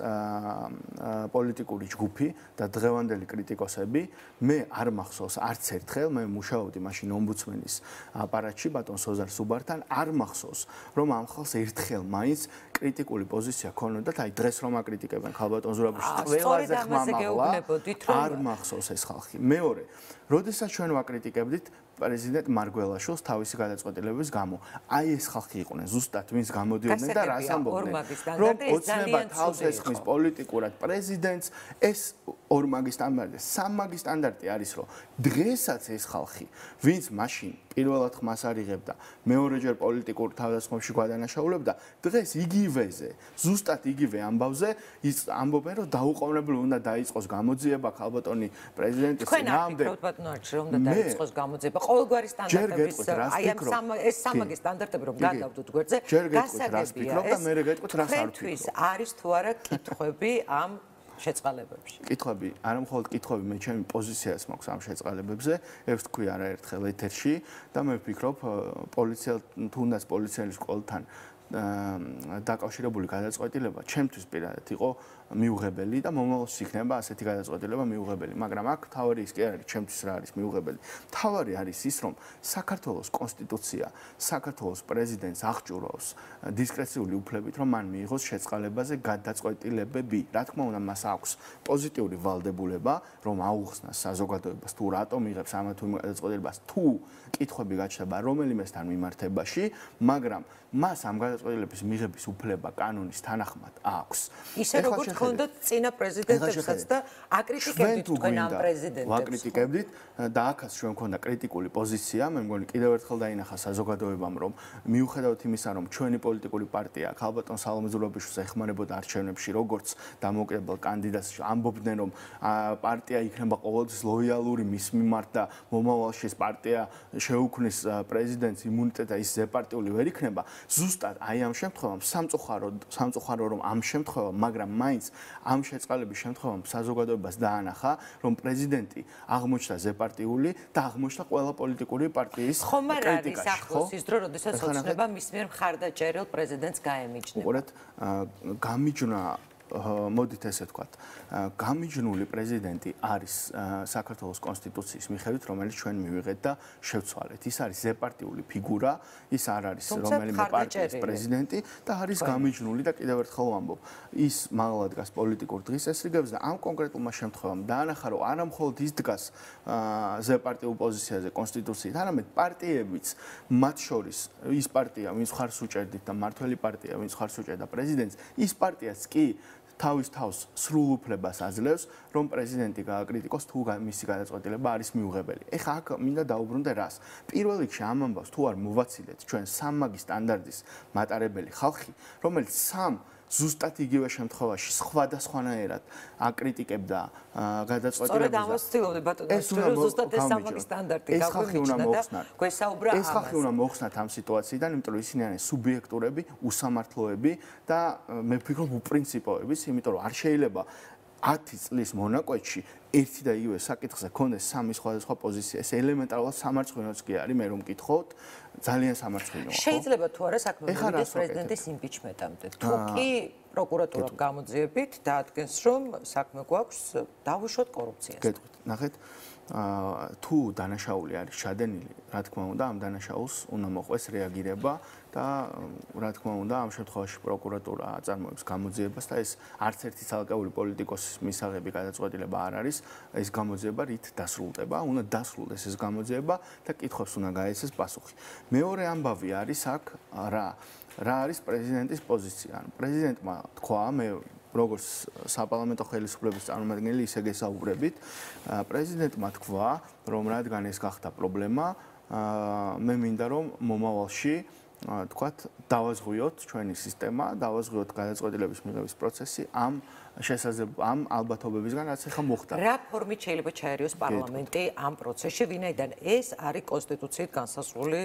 პოლიტიკური ჯგუფი და დღევანდელი კრიტიკოსები მე არ მახსოვს არც ერთხელ მე მუშაობდი მაშინ ომბუდსმენის აპარატში ბატონ სოზარ სუბართან არ მახსოვს რომ ამ ხალხს ერთხელ მაინც კრიტიკული პოზიცია ქონოდათ აი დღეს რომ აკრიტიკებენ ქალბატონ ზურაბიშვილს ყველაზე ხმამაღლა არ მახსოვს ეს ხალხი მეორე როდესაც ჩვენ ვაკრიტიკებდით პრეზიდენტ მარგველაშვილს თავისი გადაწყვეტილების გამო აი ეს ხალხი იყვნენ ზუსტად ვინც გამოდიოდნენ და რას ამბობდნენ რომ ოცნება თავს ესხმის პოლიტიკურად პრეზიდენტს ეს ორმაგი სტანდარტი სამმაგი სტანდარტი არის რომ დღესაც ეს ხალხი ვინც მაშინ პირველად ხმას არიღებდა მეორეჯერ პოლიტიკურ თავდასხმებში გადანაშაულებდა დღეს იგივეზე ზუსტად იგივე ამბავზე ის ამბობენ რომ დაუყოვნებლივ უნდა დაიწყოს გამოძიება ქალბატონი პრეზიდენტის წინააღმდეგ რომ უნდა დაიწყოს გამოძიება ყოველგვარი სტანდარტების აი ამ ეს სამმაგი სტანდარტები რომ გადავდოთ გვერდზე გასაგებია ეს არის თუ არა კითხვები ამ შეწყალებებში. კითხვები, არა მხოლოდ კითხვები, მე ჩემი პოზიციას მაქვს ამ შეწყალებებზე, ეს თქვი არაერთხელ ეთერში და მე ვფიქრობ, პოლიცია თუნდაც პოლიციელის სკოლთან დაკავშირებული გადაწყვეტილება ჩემთვის პირადად იყო მიუღებელი და მომავალში იქნება ასეთი გადაწყვეტილება მიუღებელი, მაგრამ აქ თავი ის კი არის ჩემთვის რა არის მიუღებელი. თავი არის ის, რომ საქართველოს კონსტიტუცია საქართველოს პრეზიდენტს აღჭურავს დისკრეციული უფლებით, რომ მან მიიღოს შეწყალებაზე გადაწყვეტილებები. რა თქმა უნდა, მას აქვს პოზიტიური ვალდებულება, რომ აუხსნას საზოგადოებას თუ რატომ იღებს ამა თუ იმ გადაწყვეტილებას, თუ კითხვები გაჩნდება რომელიმესთან მიმართებაში, მაგრამ მას ამ გადაწყვეტილების მიღების უფლება კანონის თანახმად აქვს. ისე როგორც გქონდათ წინა პრეზიდენტებსაც და აკრიტიკებდით თქვენ ამ პრეზიდენტებს. ვაკრიტიკებდით და აქაც ჩვენ მქონდა კრიტიკული პოზიცია, მე მგონი კიდევ ერთხელ დაინახა საზოგადოებამ, რომ მიუხედავად იმისა, რომ ჩვენი პოლიტიკური პარტია ქალბატონ სალომე ზურაბიშვილს ეხმარებოდა არჩევნებში, როგორც დამოუკიდებელ კანდიდატს, ამბობდნენ, რომ პარტია იქნება ყოველთვის ლოიალური მის მიმართ და მომავალში ეს პარტია შეუქმნის პრეზიდენტს იმუნიტეტი და ის ზეპარტიული ვერ იქნება. ზუსტად აი ამ შემთხვევამ სამწუხარო სამწუხარო რომ ამ შემთხვევამ მაგრამ მაინც ამ შეწყალების შემთხვევამ საზოგადოებას დაანახა რომ პრეზიდენტი აღმოჩნდა ზეპარტიული და აღმოჩნდა ყველა პოლიტიკური პარტიის ხომ არ არის ახლოს ის დრო როდესაც ოცნება მის მიერ მხარდაჭერილ პრეზიდენტს გაემიჯნება უყურეთ გამიჯნა მოდით ესე ვთქვათ გამიჯნული პრეზიდენტი არის საქართველოს კონსტიტუციის მიხედვით რომელიც ჩვენ მივიღეთ და შევცვალეთ ის არის ზეპარტიული ფიგურა ის არ არის რომელიმე პარტიის პრეზიდენტი და არის გამიჯნული და კიდევ ერთხელ ვამბობ ის მაღლა დგას პოლიტიკურ დღესასრიგებზე და ამ კონკრეტულმა შემთხვევამ დაანახა რომ არა მხოლოდ ის დგას ზეპარტიულ პოზიციაზე კონსტიტუციით არამედ პარტიებიც მათ შორის ის პარტია ვინც ხარს უჭერდით და მართველი პარტია ვინც ხარს უჭერდა პრეზიდენტს ის პარტიაც კი თავის თავს სრულ უფლებას აძლევს, რომ პრეზიდენტი გააკრიტიკოს თუ მისი გადაწყვეტილება არის მიუღებელი. ეხლა აქ მინდა დაუბრუნდე რას. პირველ რიგში ამ ამბავს თუ არ მოვაცილეთ ჩვენ სამმაგი სტანდარტის მატარებელი ხალხი, რომელიც სამ ზუსტად იგივე შემთხვევაში სხვადასხვანაირად აკრიტიკებდა გადაწყვეტილებებს. სწორედ ამას ვცდილობდი ბატონო, რომ ზუსტად ეს სამმაგი სტანდარტი გაგვიმიჯნა და გვესაუბრა ამას. ეს ხალხი უნდა მოხსნათ ამ სიტუაციიდან, იმიტომ რომ ისინი არიან სუბიექტურები, უსამართლოები და მე ვფიქრობ უპრინციპოებიც, იმიტომ რომ არ შეიძლება ათი წლის მონაკვეთში ერთი და იგივე საკითხზე ქონდეს სამი სხვადასხვა პოზიცია. ეს ელემენტარულად სამარცხვინოც კი არის, მე რომ მკითხოთ, ძალიან სამარცხვინოა. შეიძლება თუ არა საქმე მოვიდეს პრეზიდენტის იმპიჩმენტამდე. თუ კი პროკურატურამ გამოძიებით დაადგენს, რომ საქმე გვაქვს დავუშვოთ კორუფციას. გეტყვით, ნახეთ, თუ დანაშაული არის ჩადენილი, რა თქმა უნდა, ამ დანაშაულს უნდა მოყვეს რეაგირება და რა თქმა უნდა, ამ შემთხვევაში პროკურატურა აწარმოებს გამოძიებას და ეს არც ერთი ცალკეული პოლიტიკოსის მისაღები გადაწყვეტილება არ არის, ეს გამოძიება რით დასრულდება, უნდა დასრულდეს ეს გამოძიება და კითხვებს უნდა გაეცეს პასუხი. მეორე ამბავი არის აქ რა რა არის პრეზიდენტის პოზიცია? ანუ პრეზიდენტმა თქვა, მე როგორც საპარლამენტო ხელისუფლების წარმომადგენელი ისე გესაუბრებით, პრეზიდენტმა თქვა, რომ რადგან ეს გახდა პრობლემა, მე მინდა რომ მომავალში თქვათ დავაზღვიოთ ჩვენი სისტემა, დავაზღვიოთ გადაწყვეტილების მიღების პროცესი ამ შესაძლებლ ამ ალბათობებისგან რაც ახლა მოხდა. რა ფორმით შეიძლება ჩაერიოს პარლამენტი ამ პროცესში, ვინაიდან ეს არის კონსტიტუციით განსაზღვრული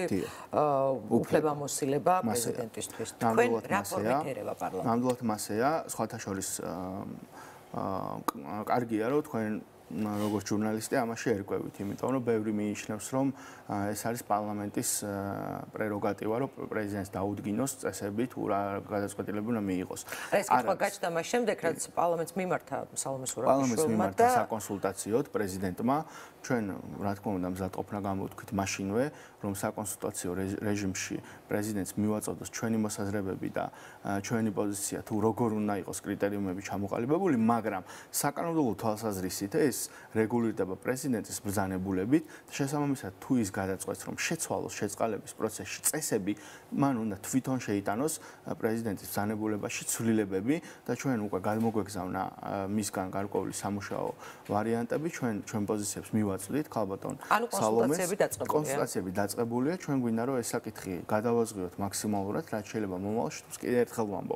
უფლებამოსილება პრეზიდენტისთვის. თქვენ რა ფორმით ერევა პარლამენტი? ნამდვილად მასეა, სხვათა შორის კარგია რომ თქვენ როგორც ჟურნალისტი ამაში ერკვევით, იმიტომ რომ ბევრი მიიჩნევს, რომ ეს არის პარლამენტის პრეროგატივა, რომ პრეზიდენტს დაუდგინოს წესები თუ რა გადაწყვეტილება უნდა მიიღოს. ეს კითხვა გაჩნდა მას შემდეგ, რაც პარლამენტს მიმართა სალომე ზურაბიშვილმა პარლამენტს მიმართა საკონსულტაციოდ პრეზიდენტმა, ჩვენ რა თქმა უნდა მზად ყოფნა გამოვთქვით მაშინვე, რომ საკონსულტაციო რეჟიმში პრეზიდენტს მივაწოდოს ჩვენი მოსაზრებები და ჩვენი პოზიცია თუ როგორ უნდა იყოს კრიტერიუმები ჩამოყალიბებული, მაგრამ საკანონმდებლო თვალსაზრისით ეს რეგულირდება პრეზიდენტის ბრძანებულებით და შესაბამისად თუ ის გადაწყვეტს რომ შეცვალოს შეწყალების პროცესში წესები, მან უნდა თვითონ შეიტანოს პრეზიდენტის ბრძანებულებაში ცვლილებები და ჩვენ უკვე გადმოგვეგზავნა მისგან გარკვეული სამუშაო ვარიანტები, ჩვენ ჩვენ პოზიციებს მივაწვდით ქალბატონ სალომეს. კონსულტაციები დაწყებულია, ჩვენ გვინდა რომ ეს საკითხი გადავაზღვიოთ მაქსიმალურად, რაც შეიძლება მომავალში. კიდევ ერთხელ ვამბობ,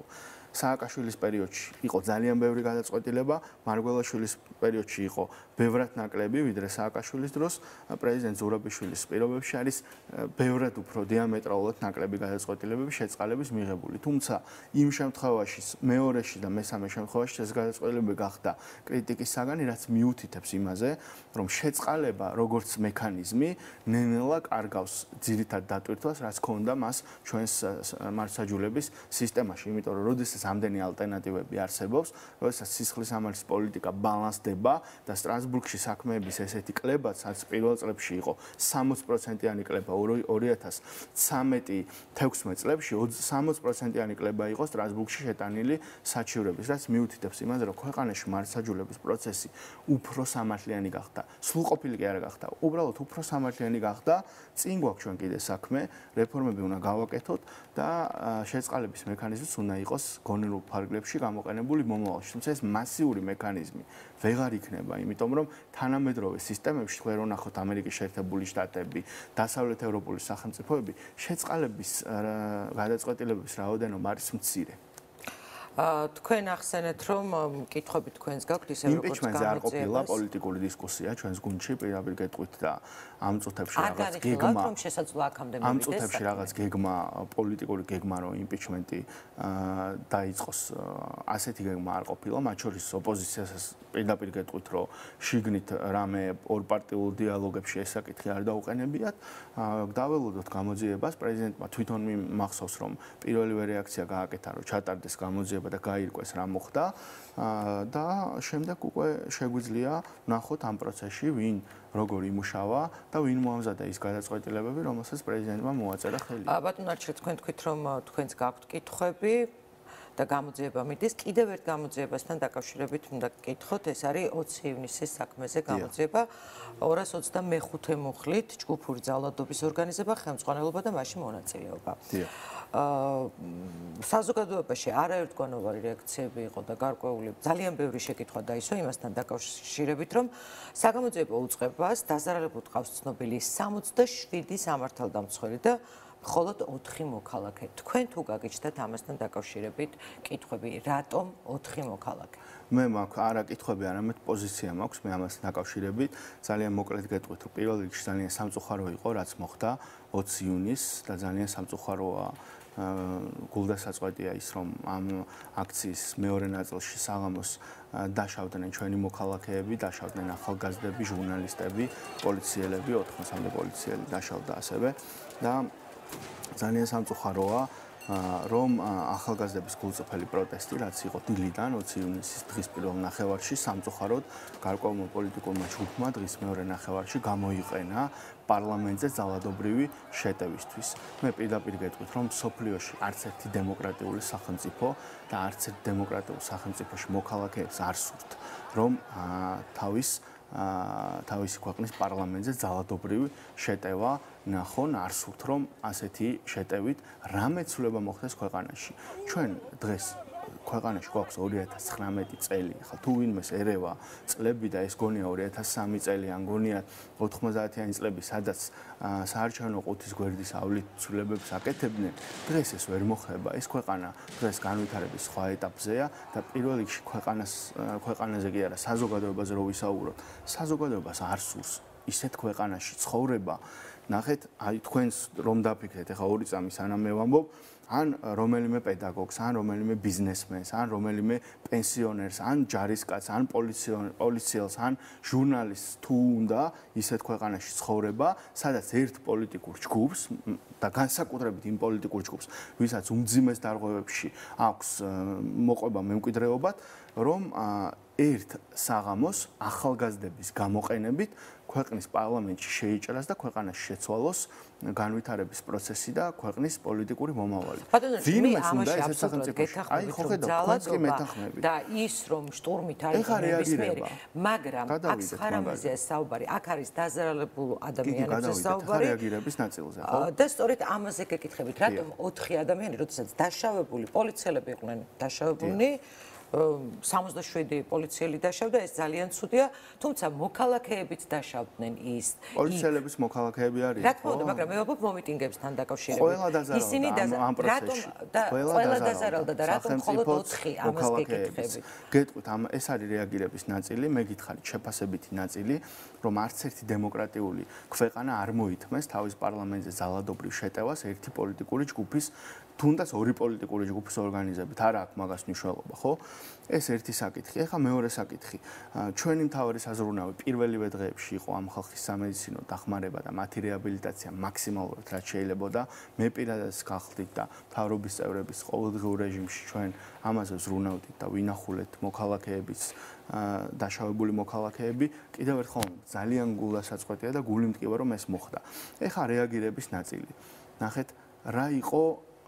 სააკაშვილის პერიოდში იყო ძალიან ბევრი გადაწყვეტილება, მარგველაშვილის პერიოდში იყო ბევრად ნაკლები, ვიდრე სააკაშვილის დროს, პრეზიდენტ ზურაბიშვილის პირობებში არის ბევრად უფრო დიამეტრალურად ნაკლები გადაწყვეტილებები შეწყალების მიღებული. თუმცა იმ შემთხვევაში, მეორეში და მესამე შემთხვევაში ეს გადაწყვეტილებები გახდა კრიტიკის საგანი, რაც მიუთითებს იმაზე, რომ შეწყალება როგორც მექანიზმი ნელ-ნელა კარგავს ძირითად დატვირთვას, რაც ჰქონდა მას ჩვენს მართლმსაჯულების სისტემაში, იმიტომ რომ როდესაც ამდენი ალტერნატივები არსებობს, როდესაც სისხლის სამართლის პოლიტიკა ბალანსდება და სტრასბურგში საქმეების ესეთი კლებაც, რაც პირველ წლებში იყო სამოცი პროცენტიანი კლება, ორი ათას თერთმეტ წლებში სამოცი პროცენტიანი კლება იყო სტრასბურგში შეტანილი საჩივრების, რაც მიუთითებს იმაზე, რომ ქვეყანაში მართლმსაჯულების პროცესი უფრო სამართლიანი გახდა. სრულყოფილი კი არა გახდა, უბრალოდ უფრო სამართლიანი გახდა. წინ გვაქვს ჩვენ კიდე საქმე, რეფორმები უნდა გავაკეთოთ და შეწყალების მექანიზმიც უნდა იყოს გონივრულ ფარგლებში გამოყენებული მომავალში. თუმცა ეს მასიური მექანიზმი ვეღარ იქნება, იმიტომ რომ თანამედროვე სისტემებში თქვენ რო ნახოთ ამერიკის შეერთებული შტატები, დასავლეთ ევროპული სახელმწიფოები, შეწყალების გადაწყვეტილებების რაოდენობა არის მცირე. თქვენ ახსენეთ, რომ კითხვები თქვენს გაქვთ ისე როგორც იმპიჩმენტზე არ ყოფილა პოლიტიკური დისკუსია ჩვენს გუნდში, პირდაპირ გეტყვით და ამ წუთებში რაღაც გეგმა რომ შესაძლოა აქამდე მივიდეს. ამ წუთებში რაღაც გეგმა, პოლიტიკური გეგმა, რომ იმპიჩმენტი დაიწყოს, ასეთი გეგმა არ ყოფილა, მათ შორის ოპოზიციასაც პირდაპირ გეტყვით, რომ შიგნით რამე ორპარტიულ დიალოგებში ეს საკითხი არ დაუყენებიათ. დაველოდოთ გამოძიებას, პრეზიდენტმა თვითონ მახსოვს, რომ პირველივე რეაქცია გააკეთა, რომ ჩატარდეს გამოძიება და გაირკვეს რა მოხდა და შემდეგ უკვე შეგვიძლია ვნახოთ ამ პროცესში ვინ როგორ იმუშავა და ვინ მოამზადა ის გადაწყვეტილებები, რომელსაც პრეზიდენტმა მოაწერა ხელი. ბატონ არჩილ, თქვენ თქვით, რომ თქვენს გაქვთ კითხვები და გამოძიება მიდის. კიდევ ერთ გამოძიებასთან დაკავშირებით უნდა გკითხოთ, ეს არის ოცი ივნისის საქმეზე გამოძიება. ორას ოცდამეხუთე მუხლით ჯგუფური ძალადობის ორგანიზება, ხელმძღვანელობა და მასში მონაწილეობა. საზოგადოებაში არაერთგვაროვანი რეაქციები იყო და გარკვეული ძალიან ბევრი შეკითხვა დაისვა იმასთან დაკავშირებით, რომ საგამოძიებო უწყებას დაზარალებულ ყავს ცნობილი სამოცდაშვიდი სამართალდამცველი და მხოლოდ ოთხი მოქალაქე. თქვენ თუ გაგიჩნდათ ამასთან დაკავშირებით კითხვები, რატომ ოთხი მოქალაქე? მე მაქვს არა კითხვები, არამედ პოზიცია მაქვს მე ამასთან დაკავშირებით. ძალიან მოკლედ გეტყვით, რომ პირველ რიგში ძალიან სამწუხარო იყო, რაც მოხდა ოცი ივნისს და ძალიან სამწუხაროა გულდასაწყვეტია ის, რომ ამ აქციის მეორე ნაწილში საღამოს დაშავდნენ ჩვენი მოქალაქეები, დაშავდნენ ახალგაზრდები, ჟურნალისტები, პოლიციელები, ოთხმოცამდე პოლიციელი დაშავდა ასევე და ძალიან სამწუხაროა, რომ ახალგაზრდების გულწრფელი პროტესტი, რაც იყო დილიდან ოცი ივნისის დღის პირველ ნახევარში, სამწუხაროდ გარკვეულმა პოლიტიკურმა ჯგუფმა დღის მეორე ნახევარში გამოიყენა პარლამენტზე ძალადობრივი შეტევისთვის. მე პირდაპირ გეტყვით, რომ სოფლიოში არც ერთი დემოკრატიული სახელმწიფო და არც ერთ დემოკრატიულ სახელმწიფოში მოქალაქეებს არ სურთ, რომ თავის თავისი ქვეყნის პარლამენტზე ძალადობრივი შეტევა ნახონ, არ სურთ, რომ ასეთი შეტევით რამე ცვლილება მოხდეს ქვეყანაში. ჩვენ დღეს ქვეყანაში გვაქვს ორი ათას ცხრამეტი წელი, ხა თუ ვინმეს ერევა წლები და ეს გონია ორი ათას სამი წელი, ან გონია ოთხმოცდაათიანი წლები, სადაც საარჩევნო ყუთის გვერდის ავლით ცვლილებებს აკეთებდნენ, დღეს ეს ვერ მოხდება. ეს ქვეყანა დღეს განვითარების სხვა ეტაპზეა და პირველ რიგში ქვეყანას ქვეყანაზე კი არა, საზოგადოებაზე რო ვისაუბროთ, საზოგადოებას არ სურს ისეთ ქვეყანაში ცხოვრება. ნახეთ, აი თქვენს რომ დაფიქრეთ, ეხა ორი წამი სანამ მე ვამბობ, ან რომელიმე პედაგოგს, ან რომელიმე ბიზნესმენს, ან რომელიმე პენსიონერს, ან ჯარისკაცს, ან პოლიციელს, ან ჟურნალისტს თუ უნდა ისეთ ქვეყანაში ცხოვრება, სადაც ერთ პოლიტიკურ ჯგუფს და განსაკუთრებით იმ პოლიტიკურ ჯგუფს, ვისაც უმძიმეს დარღვევებში აქვს მოყვება მემკვიდრეობად, რომ ერთ საღამოს ახალგაზრდების გამოყენებით ქვეყნის პარლამენტში შეიჭრას და ქვეყანაში შეცვალოს განვითარების პროცესი და ქვეყნის პოლიტიკური მომავალი. ვინმეს უნდა ესეთ სახელმწიფოში? აი ხო ხედავ, თქვენს კი მეთანხმებით. და ის რომ შტურმით არის ნებისმიერი, მაგრამ აქ ხარამაზეა საუბარი, აქ არის დაზარალებულ ადამიანებზე საუბარი. რეაგირების ნაწილზე, ხო? და სწორედ ამაზე გეკითხებით, რატომ ოთხი ადამიანი, როდესაც დაშავებული პოლიციელები იყვნენ დაშავებულნი, სამოცდაშვიდი პოლიციელი დაშავდა, ეს ძალიან ცუდია, თუმცა მოქალაქეებიც დაშავდნენ ის. პოლიციელების მოქალაქეები არიან, რა თქმა უნდა, მაგრამ მე ვამბობ მომიტინგებსთან დაკავშირებით. ყველა დაზარალდა ამ პროცესში. ყველა დაზარალდა და რატომ მხოლოდ ოთხი ამას გეკითხებით. გეტყვით, ამ ეს არის რეაგირების ნაწილი, მე გითხარით შეფასებითი ნაწილი, რომ არც ერთი დემოკრატიული ქვეყანა არ მოითმეს თავის პარლამენტზე ძალადობრივ შეტევას ერთი პოლიტიკური ჯგუფის თუნდაც ორი პოლიტიკური ჯგუფის ორგანიზებით არ აქვს მაგას მნიშვნელობა, ხო? ეს ერთი საკითხი. ეხლა მეორე საკითხი. ჩვენი მთავარი საზრუნავი პირველივე დღეებში იყო ამ ხალხის სამედიცინო დახმარება და მათი რეაბილიტაცია მაქსიმალურად რაც შეიძლებოდა. მე პირადად გახდით და მთავრობის წევრების ყოველდღიურ რეჟიმში ჩვენ ამაზე ზრუნავდით და ვინახულეთ მოქალაქეების დაშავებული მოქალაქეები. კიდევ ერთხელ ძალიან გულასაწყვეტია და გული მტკივა რომ ეს მოხდა. ეხლა რეაგირების ნაწილი. ნახეთ, რა იყო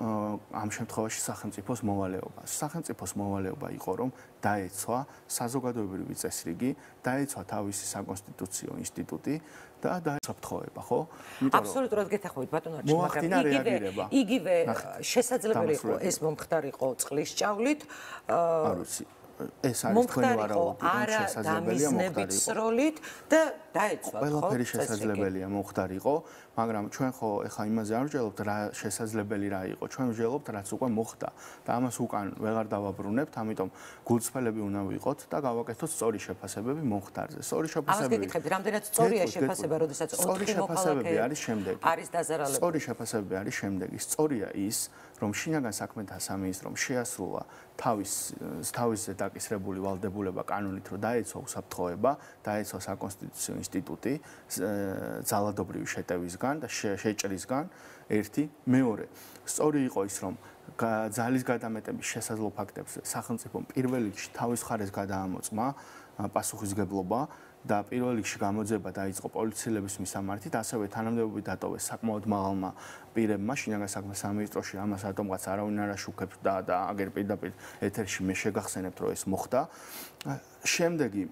ამ შემთხვევაში სახელმწიფოს მოვალეობა. სახელმწიფოს მოვალეობა იყო, რომ დაეცვა საზოგადოებრივი წესრიგი, დაეცვა თავისი საკონსტიტუციო ინსტიტუტი და დაეცვა ფთხოვება, ხო? აბსოლუტურად გეთანხმებით ბატონო არჩილ, მაგრამ იგივე იგივე შესაძლებელი იყო ეს მომხდარიყო წყლის ჭავლით. არ ვიცი. ეს არის თქვენი ვარაუდიდან შესაძლებელია მომხდარიყო სროლით და დაეცვა ხო? ყველაფერი შესაძლებელია მომხდარიყო, მაგრამ ჩვენ ხო ეხა იმაზე არ ვჯელობთ რა შესაძლებელი რა იყო. ჩვენ ვჯელობთ რაც უკვე მოხდა და ამას უკან ვეღარ დავაბრუნებთ, ამიტომ გულწრფელები უნდა ვიყოთ და გავაკეთოთ სწორი შეფასებები მომხდარზე. სწორი შეფასებები. ამას გეკითხებთ, რამდენად სწორია შეფასება, როდესაც ოთხი მოქალაქე არის შემდეგი. არის დაზარალებული. სწორი შეფასებები არის შემდეგი. სწორია ის, რომ შინაგან საქმეთა სამინისტრომ შეასრულა თავის თავისზე დაკისრებული ვალდებულება კანონით, რომ დაეცვა უსაფრთხოება, დაეცვა საკონსტიტუციო ინსტიტუტი ძალადობრივი შეტევისგან და შეჭრისგან, ერთი, მეორე. სწორი იყო ის, რომ ძალის გადამეტების შესაძლო ფაქტებს სახელმწიფომ პირველ რიგში თავის მხარეს გადაამოწმა პასუხისგებლობა და პირველ რიგში გამოძება დაიწყო პოლიციელების მისამართით, ასევე თანამდებობები დატოვეს საკმაოდ მაღალმა პირებმა შინაგან საქმეთა სამინისტროში, ამას რატომღაც არავინ არ აშუქებს და და აგერ პირდაპირ ეთერში მე შეგახსენებთ, რომ ეს მოხდა. შემდეგი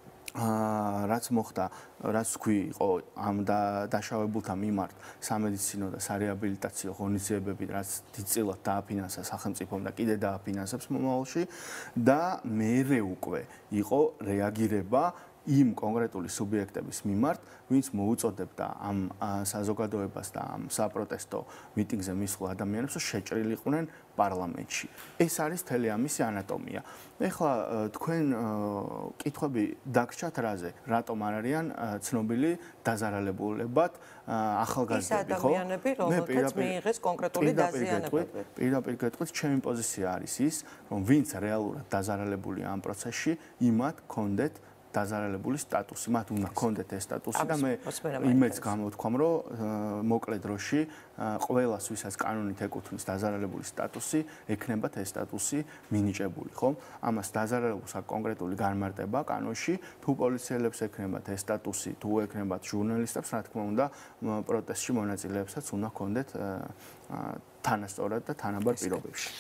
რაც მოხდა, რაც თქვი იყო ამ დაშავებულთა მიმართ სამედიცინო და სარეაბილიტაციო ღონისძიებები, რაც დიდწილად დააფინანსა სახელმწიფომ და კიდე დააფინანსებს მომავალში და მერე უკვე იყო რეაგირება იმ კონკრეტული სუბიექტების მიმართ, ვინც მოუწოდებდა ამ საზოგადოებას და ამ საპროტესტო მიტინგზე მისულ ადამიანებს, რომ შეჭრილიყვნენ პარლამენტში. ეს არის მთელი ამისი ანატომია. ეხლა თქვენ კითხვები დაგრჩათ რაზე, რატომ არ არიან ცნობილი დაზარალებულებად ახალგაზრდები, ხო? ის ადამიანები, რომელთაც მიიღეს კონკრეტული დაზიანებები. პირდაპირ გეტყვით, ჩემი პოზიცია არის ის, რომ ვინც რეალურად დაზარალებულია ამ პროცესში, იმათ კონდეთ დაზარალებული სტატუსი, მათ უნდა ჰქონდეთ ეს სტატუსი და მე იმედს გამოთქვამ, რომ მოკლე დროში ყველას, ვისაც კანონით ეკუთვნის დაზარალებული სტატუსი, ექნებათ ეს სტატუსი მინიჭებული, ხო? ამას დაზარალებულს აქვს კონკრეტული განმარტება კანონში, თუ პოლიციელებს ექნებათ ეს სტატუსი, თუ ექნებათ ჟურნალისტებს, რა თქმა უნდა, პროტესტში მონაწილეებსაც უნდა ჰქონდეთ თანასწორად და თანაბარ პირობებში.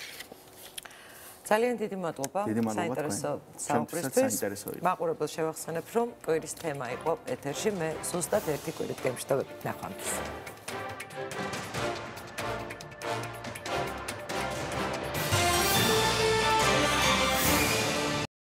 ძალიან დიდი მადლობა საინტერესო საუბრისთვის. მაყურებელს შევახსენებ, რომ კვირის თემა იყო ეთერში, მე ზუსტად ერთი კვირით გემშვიდობებით ნახვამდის.